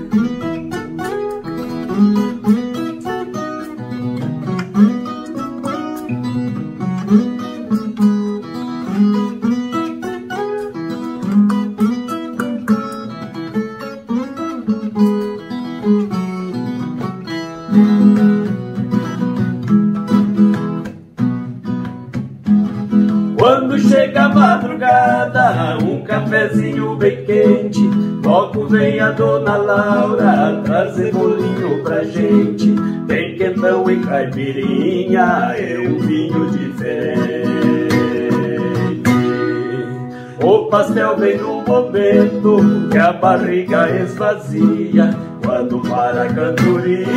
Quando chega a madrugada, um cafezinho bem quente, logo vem a dona Laura trazer bolinho pra gente. Tem quentão e caipirinha, é um vinho diferente. O pastel vem no momento que a barriga esvazia, quando para a cantoria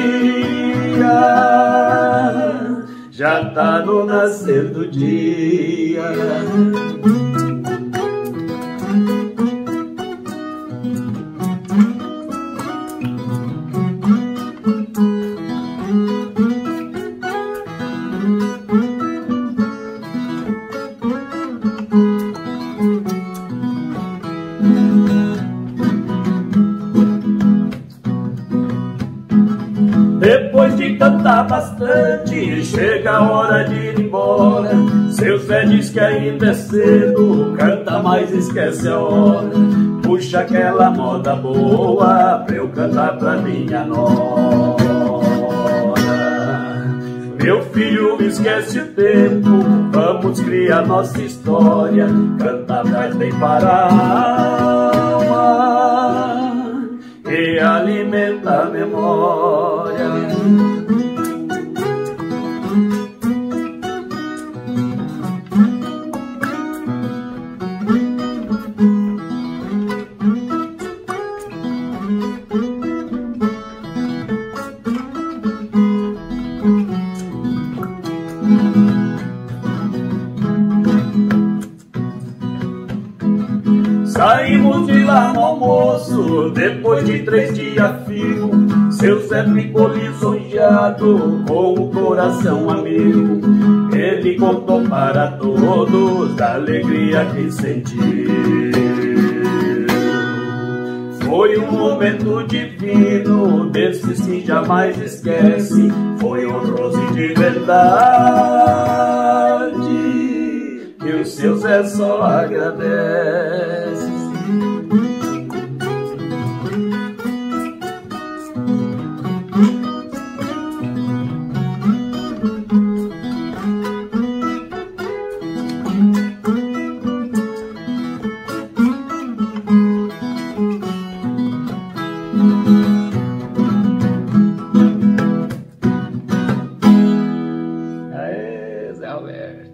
já tá no nascer do dia. Depois de cantar bastante, chega a hora de ir embora. Seu Zé diz que ainda é cedo, canta mais esquece a hora. Puxa aquela moda boa pra eu cantar pra minha nora. Meu filho, esquece o tempo, vamos criar nossa história. Cantar faz bem para a alma e alimenta a memória. Saímos de lá no almoço, depois de três dias fio. Seu Zé ficou lisonjeado, com o coração amigo. Ele contou para todos da alegria que sentiu. Foi um momento divino, desses que jamais esquece. Foi honroso e de verdade, que o seu Zé só agradece. Aê, Zé Alberto.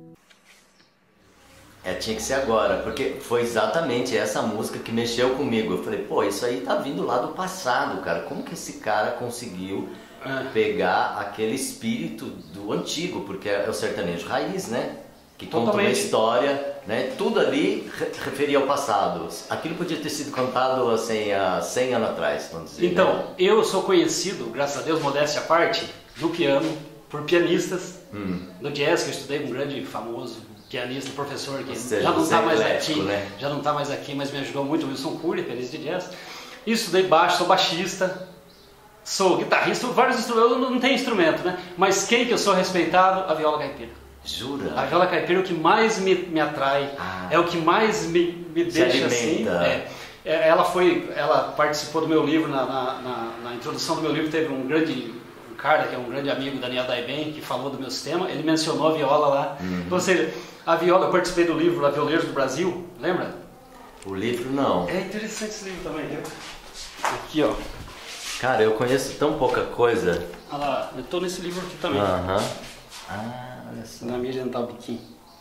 É, tinha que ser agora, porque foi exatamente essa música que mexeu comigo. Eu falei, pô, isso aí tá vindo lá do passado, cara. Como que esse cara conseguiu é. pegar aquele espírito do antigo? Porque é o sertanejo raiz, né? Que conta uma história, né? Tudo ali referia ao passado. Aquilo podia ter sido cantado assim, há cem anos atrás, vamos dizer. Então, né? eu sou conhecido, graças a Deus, modéstia à parte, do piano, por pianistas, hum. do jazz, que eu estudei com um grande famoso pianista, professor, que seja, já não está mais eclético, aqui, né? já não está mais aqui, mas me ajudou muito, o Wilson Cury, pianista de jazz. E estudei baixo, sou baixista, sou guitarrista, vários instrumentos, eu não tenho instrumento, né? Mas quem que eu sou respeitado? A viola caipira. Jura? A viola caipira é o que mais me, me atrai, ah, é o que mais me, me deixa assim. É, é, ela foi, ela participou do meu livro, na, na, na, na introdução do meu livro teve um grande um cara que é um grande amigo, Daniel Daiben, que falou do meu sistema, ele mencionou a viola lá. Uhum. Ou seja, a viola, eu participei do livro A Violeiros do Brasil, lembra? O livro não. É interessante esse livro também, viu? Aqui, ó. Cara, eu conheço tão pouca coisa. Olha lá, eu tô nesse livro aqui também. Aham. Uhum. Ah, olha só. Na Miriam Tabiquim.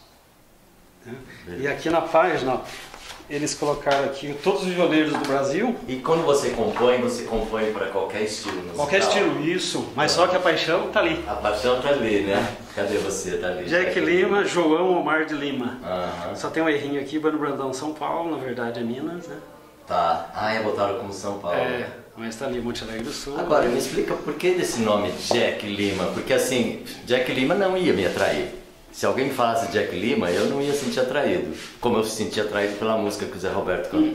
E aqui na página, ó, eles colocaram aqui todos os violeiros do Brasil. E quando você compõe, você compõe para qualquer estilo musical? Qualquer estilo, isso. Mas só que a paixão tá ali. A paixão tá ali, né? Cadê você? Tá ali. Jack Lima, João Omar de Lima. Uhum. Só tem um errinho aqui, Bano Brandão, São Paulo, na verdade é Minas, né? Tá. Ah, é, botaram como São Paulo. É, mas tá ali, Monte Alegre do Sul. Agora, me explica por que desse nome Jack Lima? Porque assim, Jack Lima não ia me atrair. Se alguém me falasse Jack Lima, eu não ia sentir atraído. Como eu me senti atraído pela música que o Zé Roberto canta. Hum.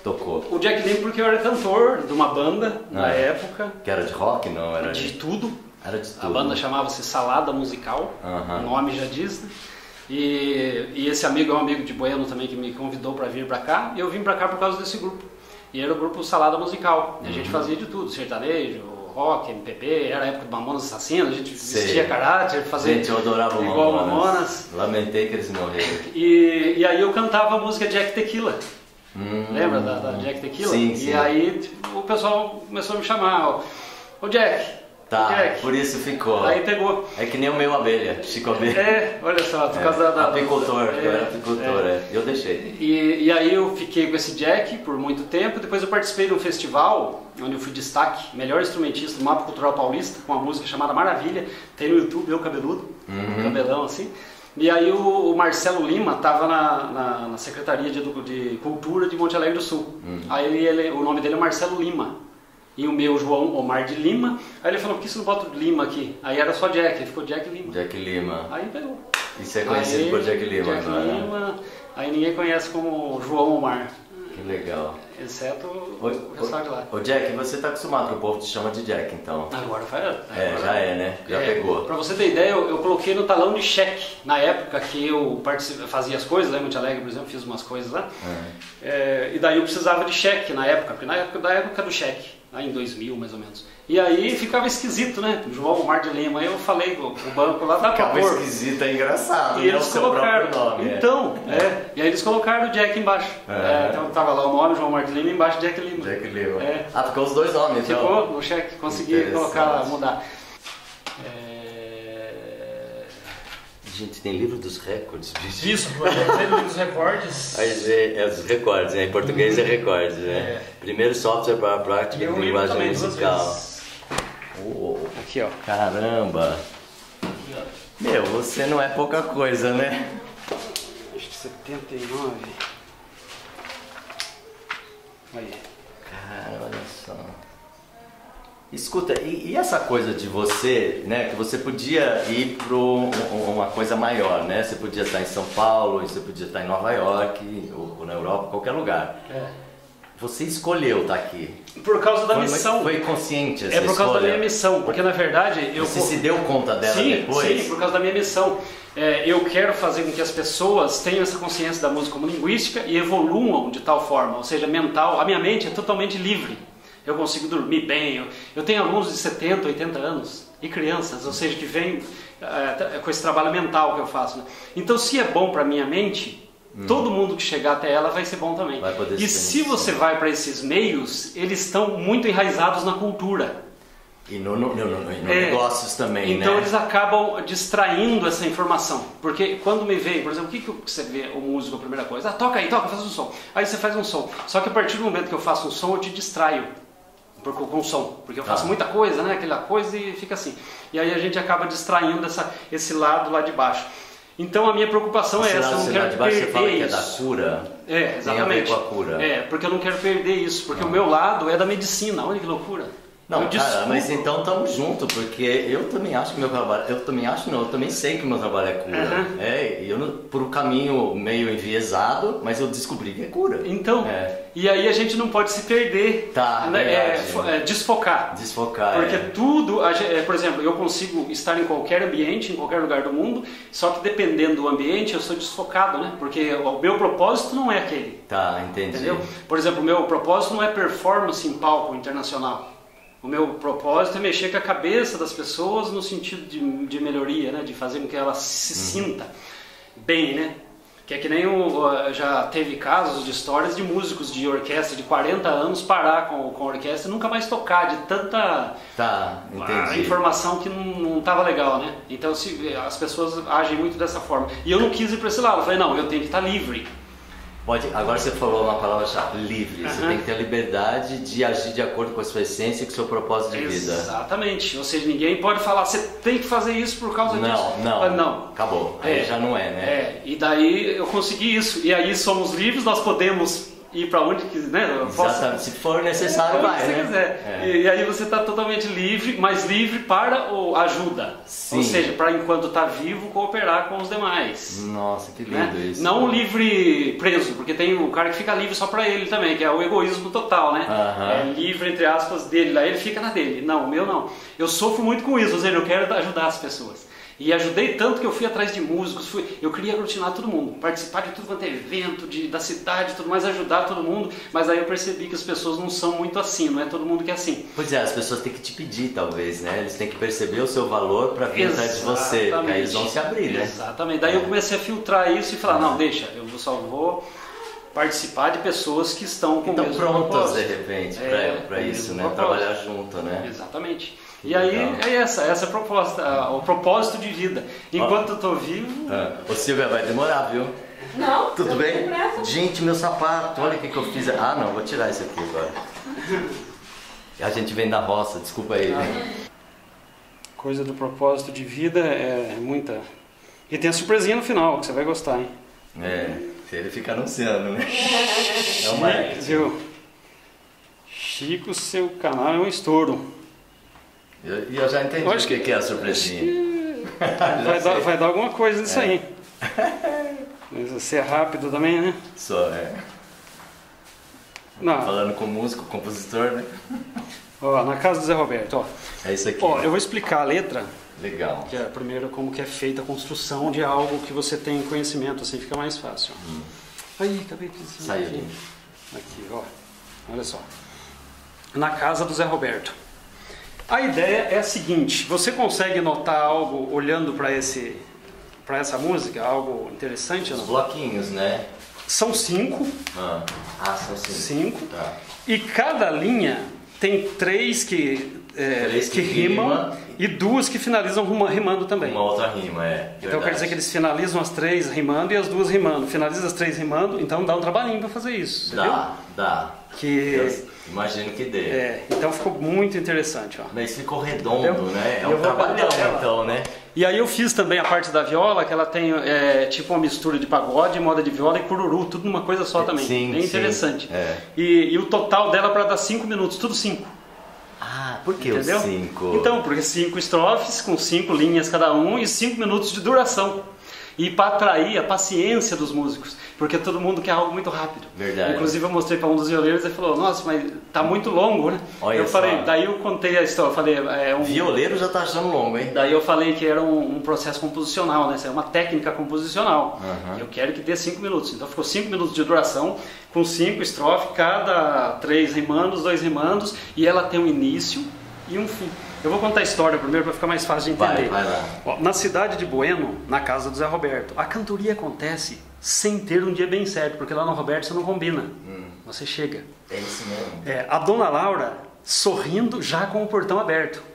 tocou? O Jack Lemmon porque eu era cantor de uma banda na Ah, época. Que era de rock, não? Era De tudo. Era de tudo. A banda chamava-se Salada Musical, Aham. o nome já diz, né? E, e esse amigo é um amigo de Bueno também que me convidou para vir para cá, e eu vim para cá por causa desse grupo. E era o grupo Salada Musical. E a gente fazia de tudo, sertanejo, rock, M P B, era a época do Mamonas Assassinas, a gente Sei. vestia caráter, fazia Gente, eu adorava o igual Mamonas. Mamonas. Lamentei que eles morreram. E, e aí eu cantava a música Jack Tequila. Hum. Lembra da, da Jack Tequila? Sim, e sim. aí tipo, o pessoal começou a me chamar, ó, ô Jack, Tá, Jack. por isso ficou. Aí pegou. É que nem o meu abelha, Chico Abelha. É, olha só, por É, causa da... da apicultor, é, eu era apicultor, é. é. Eu deixei. E, e aí eu fiquei com esse Jack por muito tempo, depois eu participei de um festival, onde eu fui destaque, melhor instrumentista do Mapa Cultural Paulista, com uma música chamada Maravilha, tem no YouTube, eu cabeludo, Uhum. cabelão assim. E aí o, o Marcelo Lima estava na, na, na Secretaria de, Edu- de Cultura de Monte Alegre do Sul. Uhum. Aí ele, o nome dele é Marcelo Lima. E o meu, João Omar de Lima. Aí ele falou, por que você não bota o Lima aqui? Aí era só Jack, aí ficou Jack Lima. Jack Lima. Aí pegou. E você é conhecido Aí, por Jack Lima Jack agora? Lima, aí ninguém conhece como João Omar, Que legal. exceto Ô, o pessoal de lá. ô, ô, Jack, você tá acostumado que o povo te chama de Jack, então? Agora vai. Agora, É, já é, né? Já É, pegou. Pra você ter ideia, eu, eu coloquei no talão de cheque, na época que eu particip- fazia as coisas, lá em Monte Alegre, por exemplo, fiz umas coisas lá. É, e daí eu precisava de cheque na época, porque na época da época do cheque, lá em dois mil mais ou menos. E aí ficava esquisito, né? João Omar de Lima. Aí eu falei pro, pro banco lá, dá pra Ficava pôr. esquisito, é engraçado, E né? O eles seu colocaram. próprio nome. é. Então, é. E aí eles colocaram o Jack embaixo. É. É, então tava lá o nome, João Omar de Lima, embaixo Jack Lima. Jack Lima. É. Ah, ficou os dois nomes, então. Ficou no cheque, consegui Interessante. colocar lá, mudar. É... Gente, tem livro dos recordes, bicho. Isso, livro dos recordes. Mas é, é os recordes, né? Em português é recordes, né? É. Primeiro software para a prática E de eu livro linguagem também, duas musical. vezes. Oh, Aqui, ó. caramba! Aqui, ó. Meu, você não é pouca coisa, né? Acho que setenta e nove. Aí. Cara, olha só. Escuta, e, e essa coisa de você, né? Que você podia ir para uma coisa maior, né? Você podia estar em São Paulo, você podia estar em Nova York, ou, ou na Europa, qualquer lugar. É. Você escolheu estar aqui. Por causa da Foi, missão. foi consciente essa É por causa escolha? da minha missão, porque na verdade eu... Você se deu conta dela sim, depois? Sim, por causa da minha missão. É, eu quero fazer com que as pessoas tenham essa consciência da música como linguística e evoluam de tal forma, ou seja, mental. A minha mente é totalmente livre. Eu consigo dormir bem. Eu, eu tenho alunos de setenta, oitenta anos e crianças, ou seja, que vêm é, com esse trabalho mental que eu faço. Né? Então, se é bom para a minha mente, hum. todo mundo que chegar até ela vai ser bom também. Vai poder e ser se você vai para esses meios, eles estão muito enraizados na cultura. E no, no, no, no, no É, negócios também, então né? eles acabam distraindo essa informação. Porque quando me vem, por exemplo, o que, que você vê o músico, a primeira coisa? Ah, toca aí, toca, faz um som. Aí você faz um som. Só que a partir do momento que eu faço um som, eu te distraio por- com o som. Porque eu faço Ah. muita coisa, né? Aquela coisa e fica assim. E aí a gente acaba distraindo essa, esse lado lá de baixo. Então a minha preocupação Esse é essa, lado eu não de lá quero de baixo, perder você fala que é isso. da cura. É, Tem a ver exatamente. com a cura. É, porque eu não quero perder isso, porque o meu lado é da medicina. Olha que loucura. Não, eu cara, desculpo. mas então estamos juntos, porque eu também acho que meu trabalho, eu também acho não, eu também sei que meu trabalho é cura. Uhum. É, e eu não- por um caminho meio enviesado, mas eu descobri que é cura. Então, É. e aí a gente não pode se perder, Tá, né? é, verdade. fo- é, desfocar. Desfocar. Porque é. tudo, a ge- é, por exemplo, eu consigo estar em qualquer ambiente, em qualquer lugar do mundo, só que dependendo do ambiente eu sou desfocado, né? Porque o meu propósito não é aquele, Tá, entendi. entendeu? Por exemplo, o meu propósito não é performance em palco internacional. O meu propósito é mexer com a cabeça das pessoas no sentido de, de melhoria, né? De fazer com que ela se sinta bem, né? Que é que nem o, já teve casos de histórias de músicos de orquestra de quarenta anos parar com, com a orquestra e nunca mais tocar de tanta Tá, a entendi. informação que não estava legal, né? Então se, as pessoas agem muito dessa forma. E eu não quis ir para esse lado, eu falei, não, eu tenho que estar livre. Pode, agora você falou uma palavra-chave, livre. Você Aham. tem que ter a liberdade de agir de acordo com a sua essência e com o seu propósito de vida. Exatamente. Ou seja, ninguém pode falar, você tem que fazer isso por causa disso. Não, não. Ah, não. Acabou. Aí É, já não é, né? É, e daí eu consegui isso. E aí somos livres, nós podemos ir para onde quiser, né? Eu posso... Exatamente. Se for necessário, vai, se você né? quiser. É. E, e aí você está totalmente livre, mas livre para o ajuda. Sim. Ou seja, para enquanto está vivo, cooperar com os demais. Nossa, que lindo Né? isso. Não livre preso, porque tem o cara que fica livre só para ele também, que é o egoísmo total, né? Aham. É livre, entre aspas, dele, lá ele fica na dele. Não, o meu não. Eu sofro muito com isso, ou seja, eu quero ajudar as pessoas. E ajudei tanto que eu fui atrás de músicos, fui, eu queria aglutinar todo mundo, participar de tudo quanto é evento, de, da cidade, tudo mais, ajudar todo mundo, mas aí eu percebi que as pessoas não são muito assim, não é todo mundo que é assim. Pois é, as pessoas têm que te pedir, talvez, né? Eles têm que perceber o seu valor para vir atrás de você, porque aí eles vão se abrir, né? Exatamente. Daí eu comecei a filtrar isso e falar, não, deixa, eu só vou participar de pessoas que estão com Então o mesmo prontas, propósito. de repente, É, para com o isso, mesmo né? propósito. Trabalhar junto, né? Exatamente. Que E aí legal. é essa, essa é a proposta, o propósito de vida. Enquanto eu tô vivo... Ah, ô Silvia, vai demorar, viu? Não, Tudo eu bem? tenho pressa. Gente, meu sapato, olha o que, que eu fiz. Ah, não, vou tirar isso aqui agora. A gente vem da roça, desculpa aí. né? Coisa do propósito de vida é muita... E tem a surpresinha no final, que você vai gostar, hein? É, se ele fica anunciando, né? É o marketing. Viu? Chico, seu canal é um estouro. E eu, e eu já entendi Eu acho o que, que- que é a surpresinha. Vai dar, vai dar alguma coisa nisso É. aí. Mas ser rápido também, né? Só, é. Não. Falando com músico, compositor, né? Ó, na casa do Zé Roberto, ó. É isso aqui. Ó, eu vou explicar a letra, Legal. que é primeiro como que é feita a construção de algo que você tem conhecimento, assim fica mais fácil. Ó. Aí, acabei de dizer. Saiu aqui. ali. Aqui, ó. Olha só. Na casa do Zé Roberto. A ideia é a seguinte, você consegue notar algo olhando para esse para essa música, algo interessante ou Os não? bloquinhos, né? São cinco, Ah, ah são cinco. cinco, Tá. e cada linha tem três que, é, Três que, que rimam rima. e duas que finalizam rima- rimando também. Uma outra rima, é. Então quer dizer que eles finalizam as três rimando e as duas rimando. Finaliza as três rimando, então dá um trabalhinho para fazer isso. Você Dá, dá. viu? Que, Eu imagino que dê. é, então ficou muito interessante. Ó. Mas ficou redondo, Eu- né? É eu um vou trabalhão, cantar ela. então, né? E aí eu fiz também a parte da viola, que ela tem é, tipo uma mistura de pagode, moda de viola e cururu, tudo numa coisa só também. Sim, Bem sim. interessante. É. E, e o total dela para dar cinco minutos, tudo cinco. Ah, por que Entendeu? os cinco? Então, porque cinco estrofes com cinco linhas cada um e cinco minutos de duração. E para atrair a paciência dos músicos, porque todo mundo quer algo muito rápido. Verdade. Inclusive eu mostrei para um dos violeiros e ele falou, nossa, mas tá muito longo, né? Olha eu só. falei, daí eu contei a história, eu falei, é um Violeiro já tá achando longo, hein? Daí eu falei que era um, um processo composicional, né? Isso é uma técnica composicional. Aham. Eu quero que dê cinco minutos. Então ficou cinco minutos de duração, com cinco estrofes, cada três rimandos, dois rimandos, e ela tem um início e um fim. Eu vou contar a história primeiro para ficar mais fácil de entender. Vai, vai lá. Ó, na cidade de Bueno, na casa do Zé Roberto, a cantoria acontece sem ter um dia bem certo, porque lá no Roberto você não combina. Hum. Você chega. É isso mesmo. É, a dona Laura sorrindo já com o portão aberto.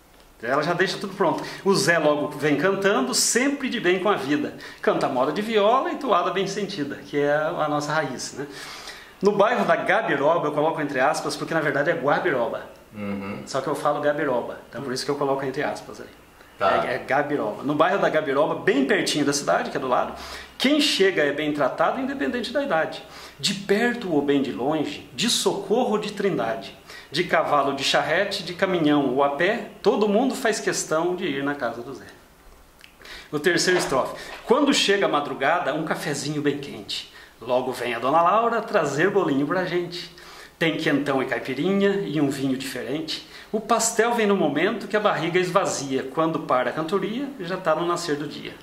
Ela já deixa tudo pronto. O Zé logo vem cantando, sempre de bem com a vida. Canta moda de viola e toada bem sentida, que é a nossa raiz. Né? No bairro da Gabiroba, eu coloco entre aspas, porque na verdade é Guabiroba. Uhum. Só que eu falo Gabiroba, então por isso que eu coloco entre aspas aí. Tá. É, é Gabiroba. No bairro da Gabiroba, bem pertinho da cidade, que é do lado, quem chega é bem tratado, independente da idade. De perto ou bem de longe, de socorro ou de trindade, de cavalo, de charrete, de caminhão ou a pé, todo mundo faz questão de ir na casa do Zé. O terceiro estrofe. Quando chega a madrugada, um cafezinho bem quente. Logo vem a dona Laura trazer bolinho pra gente. Tem quentão e caipirinha e um vinho diferente. O pastel vem no momento que a barriga esvazia. Quando para a cantoria, já está no nascer do dia.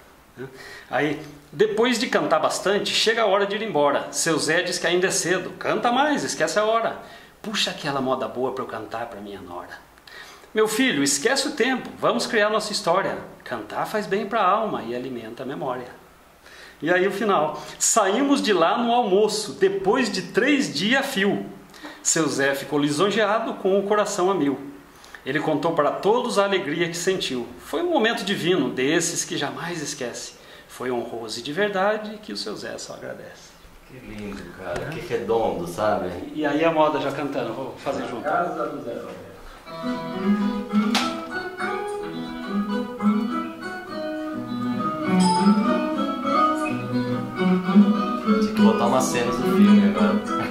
Aí, depois de cantar bastante, chega a hora de ir embora. Seu Zé diz que ainda é cedo. Canta mais, esquece a hora. Puxa aquela moda boa para eu cantar para minha nora. Meu filho, esquece o tempo. Vamos criar nossa história. Cantar faz bem para a alma e alimenta a memória. E aí o final. Saímos de lá no almoço, depois de três dias a fio. Seu Zé ficou lisonjeado com o coração a mil. Ele contou para todos a alegria que sentiu. Foi um momento divino, desses que jamais esquece. Foi honroso e de verdade que o seu Zé só agradece. Que lindo, cara. Que redondo, sabe? E aí a moda já cantando, vou fazer junto. Casa do Zé Roberto. Tinha que botar umas cenas do filme agora.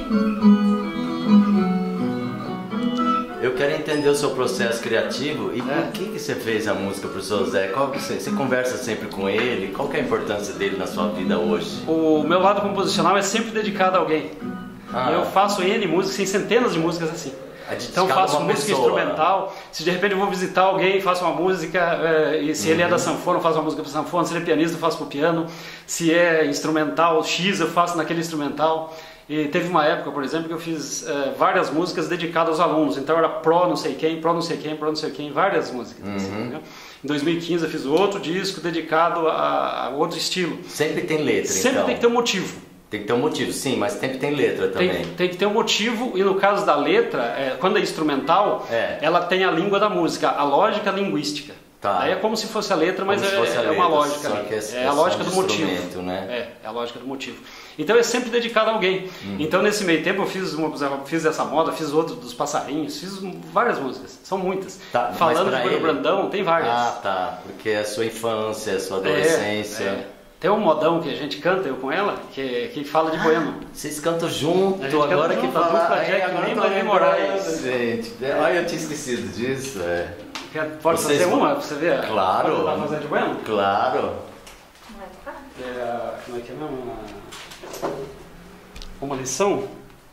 Eu quero entender o seu processo criativo e É. por que, que você fez a música pro seu Zé? Qual que você, você conversa sempre com ele? Qual que é a importância dele na sua vida hoje? O meu lado composicional é sempre dedicado a alguém. Ah. Eu faço N músicas, tem centenas de músicas assim. É dedicado Então a faço uma música pessoa. instrumental. Se de repente eu vou visitar alguém, faço uma música. É, e se ele é da sanfona, eu faço uma música para sanfona. Se ele é pianista, eu faço para o piano. Se é instrumental X, eu faço naquele instrumental. E teve uma época, por exemplo, que eu fiz é, várias músicas dedicadas aos alunos. Então era pró não sei quem, pró não sei quem, pró não sei quem, várias músicas. Uhum. Assim, né? Em dois mil e quinze eu fiz outro disco dedicado a, a outro estilo. Sempre tem letra, Sempre então. tem que ter um motivo. Tem que ter um motivo, sim, mas sempre tem letra também. Tem, tem que ter um motivo, e no caso da letra, é, quando é instrumental, É. ela tem a língua da música, a lógica linguística. Tá. Aí é como se fosse a letra, mas Como se é, fosse a é uma letra, lógica só ali. que é- É é a só lógica um do motivo. instrumento, né? É, é a lógica do motivo. Então é sempre dedicado a alguém. Uhum. Então nesse meio tempo eu fiz, uma, fiz essa moda, fiz outro dos passarinhos, fiz várias músicas, são muitas. Tá, mas Falando pra de Bueno ele- Brandão, tem várias. Ah, tá. Porque é a sua infância, é a sua É, adolescência. é. Tem um modão que a gente canta, eu com ela, que, que fala de Bueno. Vocês cantam junto, A gente canta agora que junto, a fala. dupla Ai, Jack agora Lima eu tô e lembrando, Moraes. gente. Ai, eu tinha esquecido disso. É. Quer- Pode Vocês fazer vão- uma pra você ver? Claro. Quando ela fazer de Bueno? Claro. Vai tocar? É, como é que é mesmo? Uma, uma lição?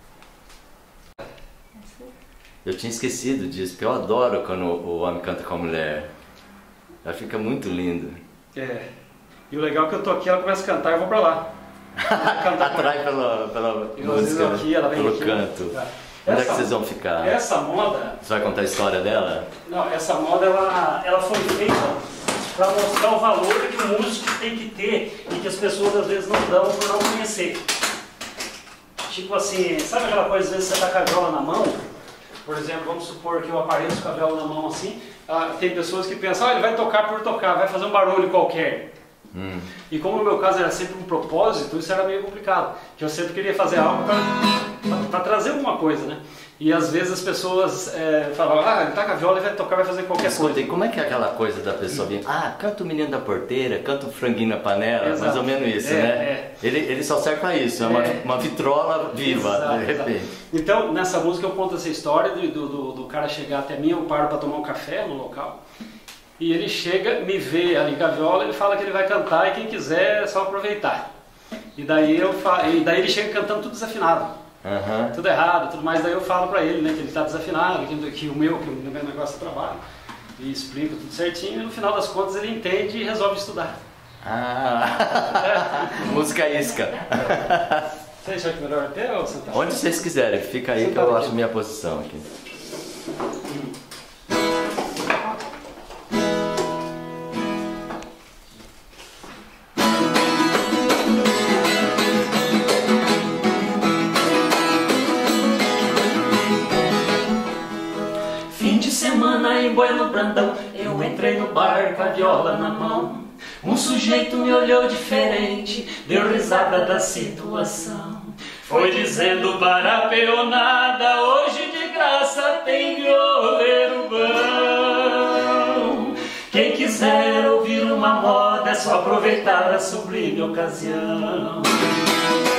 Eu tinha esquecido disso, porque eu adoro quando o homem canta com a mulher. Ela fica muito lindo. É. E o legal é que eu tô aqui, ela começa a cantar e eu vou pra lá. Atrai pela, pela E às vezes música, aqui, ela vem pelo aqui. canto. Tá. Onde é Essa- que vocês vão ficar? Essa moda, Você vai contar a história dela? não, essa moda ela, ela foi feita para mostrar o valor que o músico tem que ter e que as pessoas às vezes não dão por não conhecer. Tipo assim, sabe aquela coisa, às vezes você tá com a viola na mão, por exemplo, vamos supor que eu apareço com a viola na mão assim, ah, tem pessoas que pensam, ah, ele vai tocar por tocar, vai fazer um barulho qualquer. Hum. E como no meu caso era sempre um propósito, isso era meio complicado, que eu sempre queria fazer algo para trazer alguma coisa, né? E às vezes as pessoas é, falavam, ah, ele tá com a viola e vai tocar, vai fazer qualquer Escuta, coisa. e como é que é aquela coisa da pessoa vir, ah, canta o menino da porteira, canta o franguinho na panela, Exato. mais ou menos isso, É, né? é. Ele, ele só serve pra isso, é uma, É. uma vitrola viva, Exato, de exato. repente. Então, nessa música eu conto essa história do, do, do, do cara chegar até mim, eu paro para tomar um café no local, e ele chega, me vê ali com a viola, ele fala que ele vai cantar e quem quiser é só aproveitar. E daí, eu fa... e daí ele chega cantando tudo desafinado. Aham. Tudo errado, tudo mais, daí eu falo pra ele, né, que ele tá desafinado, que, que o meu, que o meu negócio é trabalho, e explico tudo certinho, e no final das contas ele entende e resolve estudar. Ah, música isca. Você acha que é melhor até ou sentar? Onde vocês quiserem, fica aí que Sentado eu aqui. acho minha posição aqui. Fim de semana em Bueno Brandão, eu entrei no bar com a viola na mão. Um sujeito me olhou diferente, deu risada da situação. Foi dizendo para a peonada, hoje de graça tem violeiro bom. Quem quiser ouvir uma moda é só aproveitar a sublime ocasião.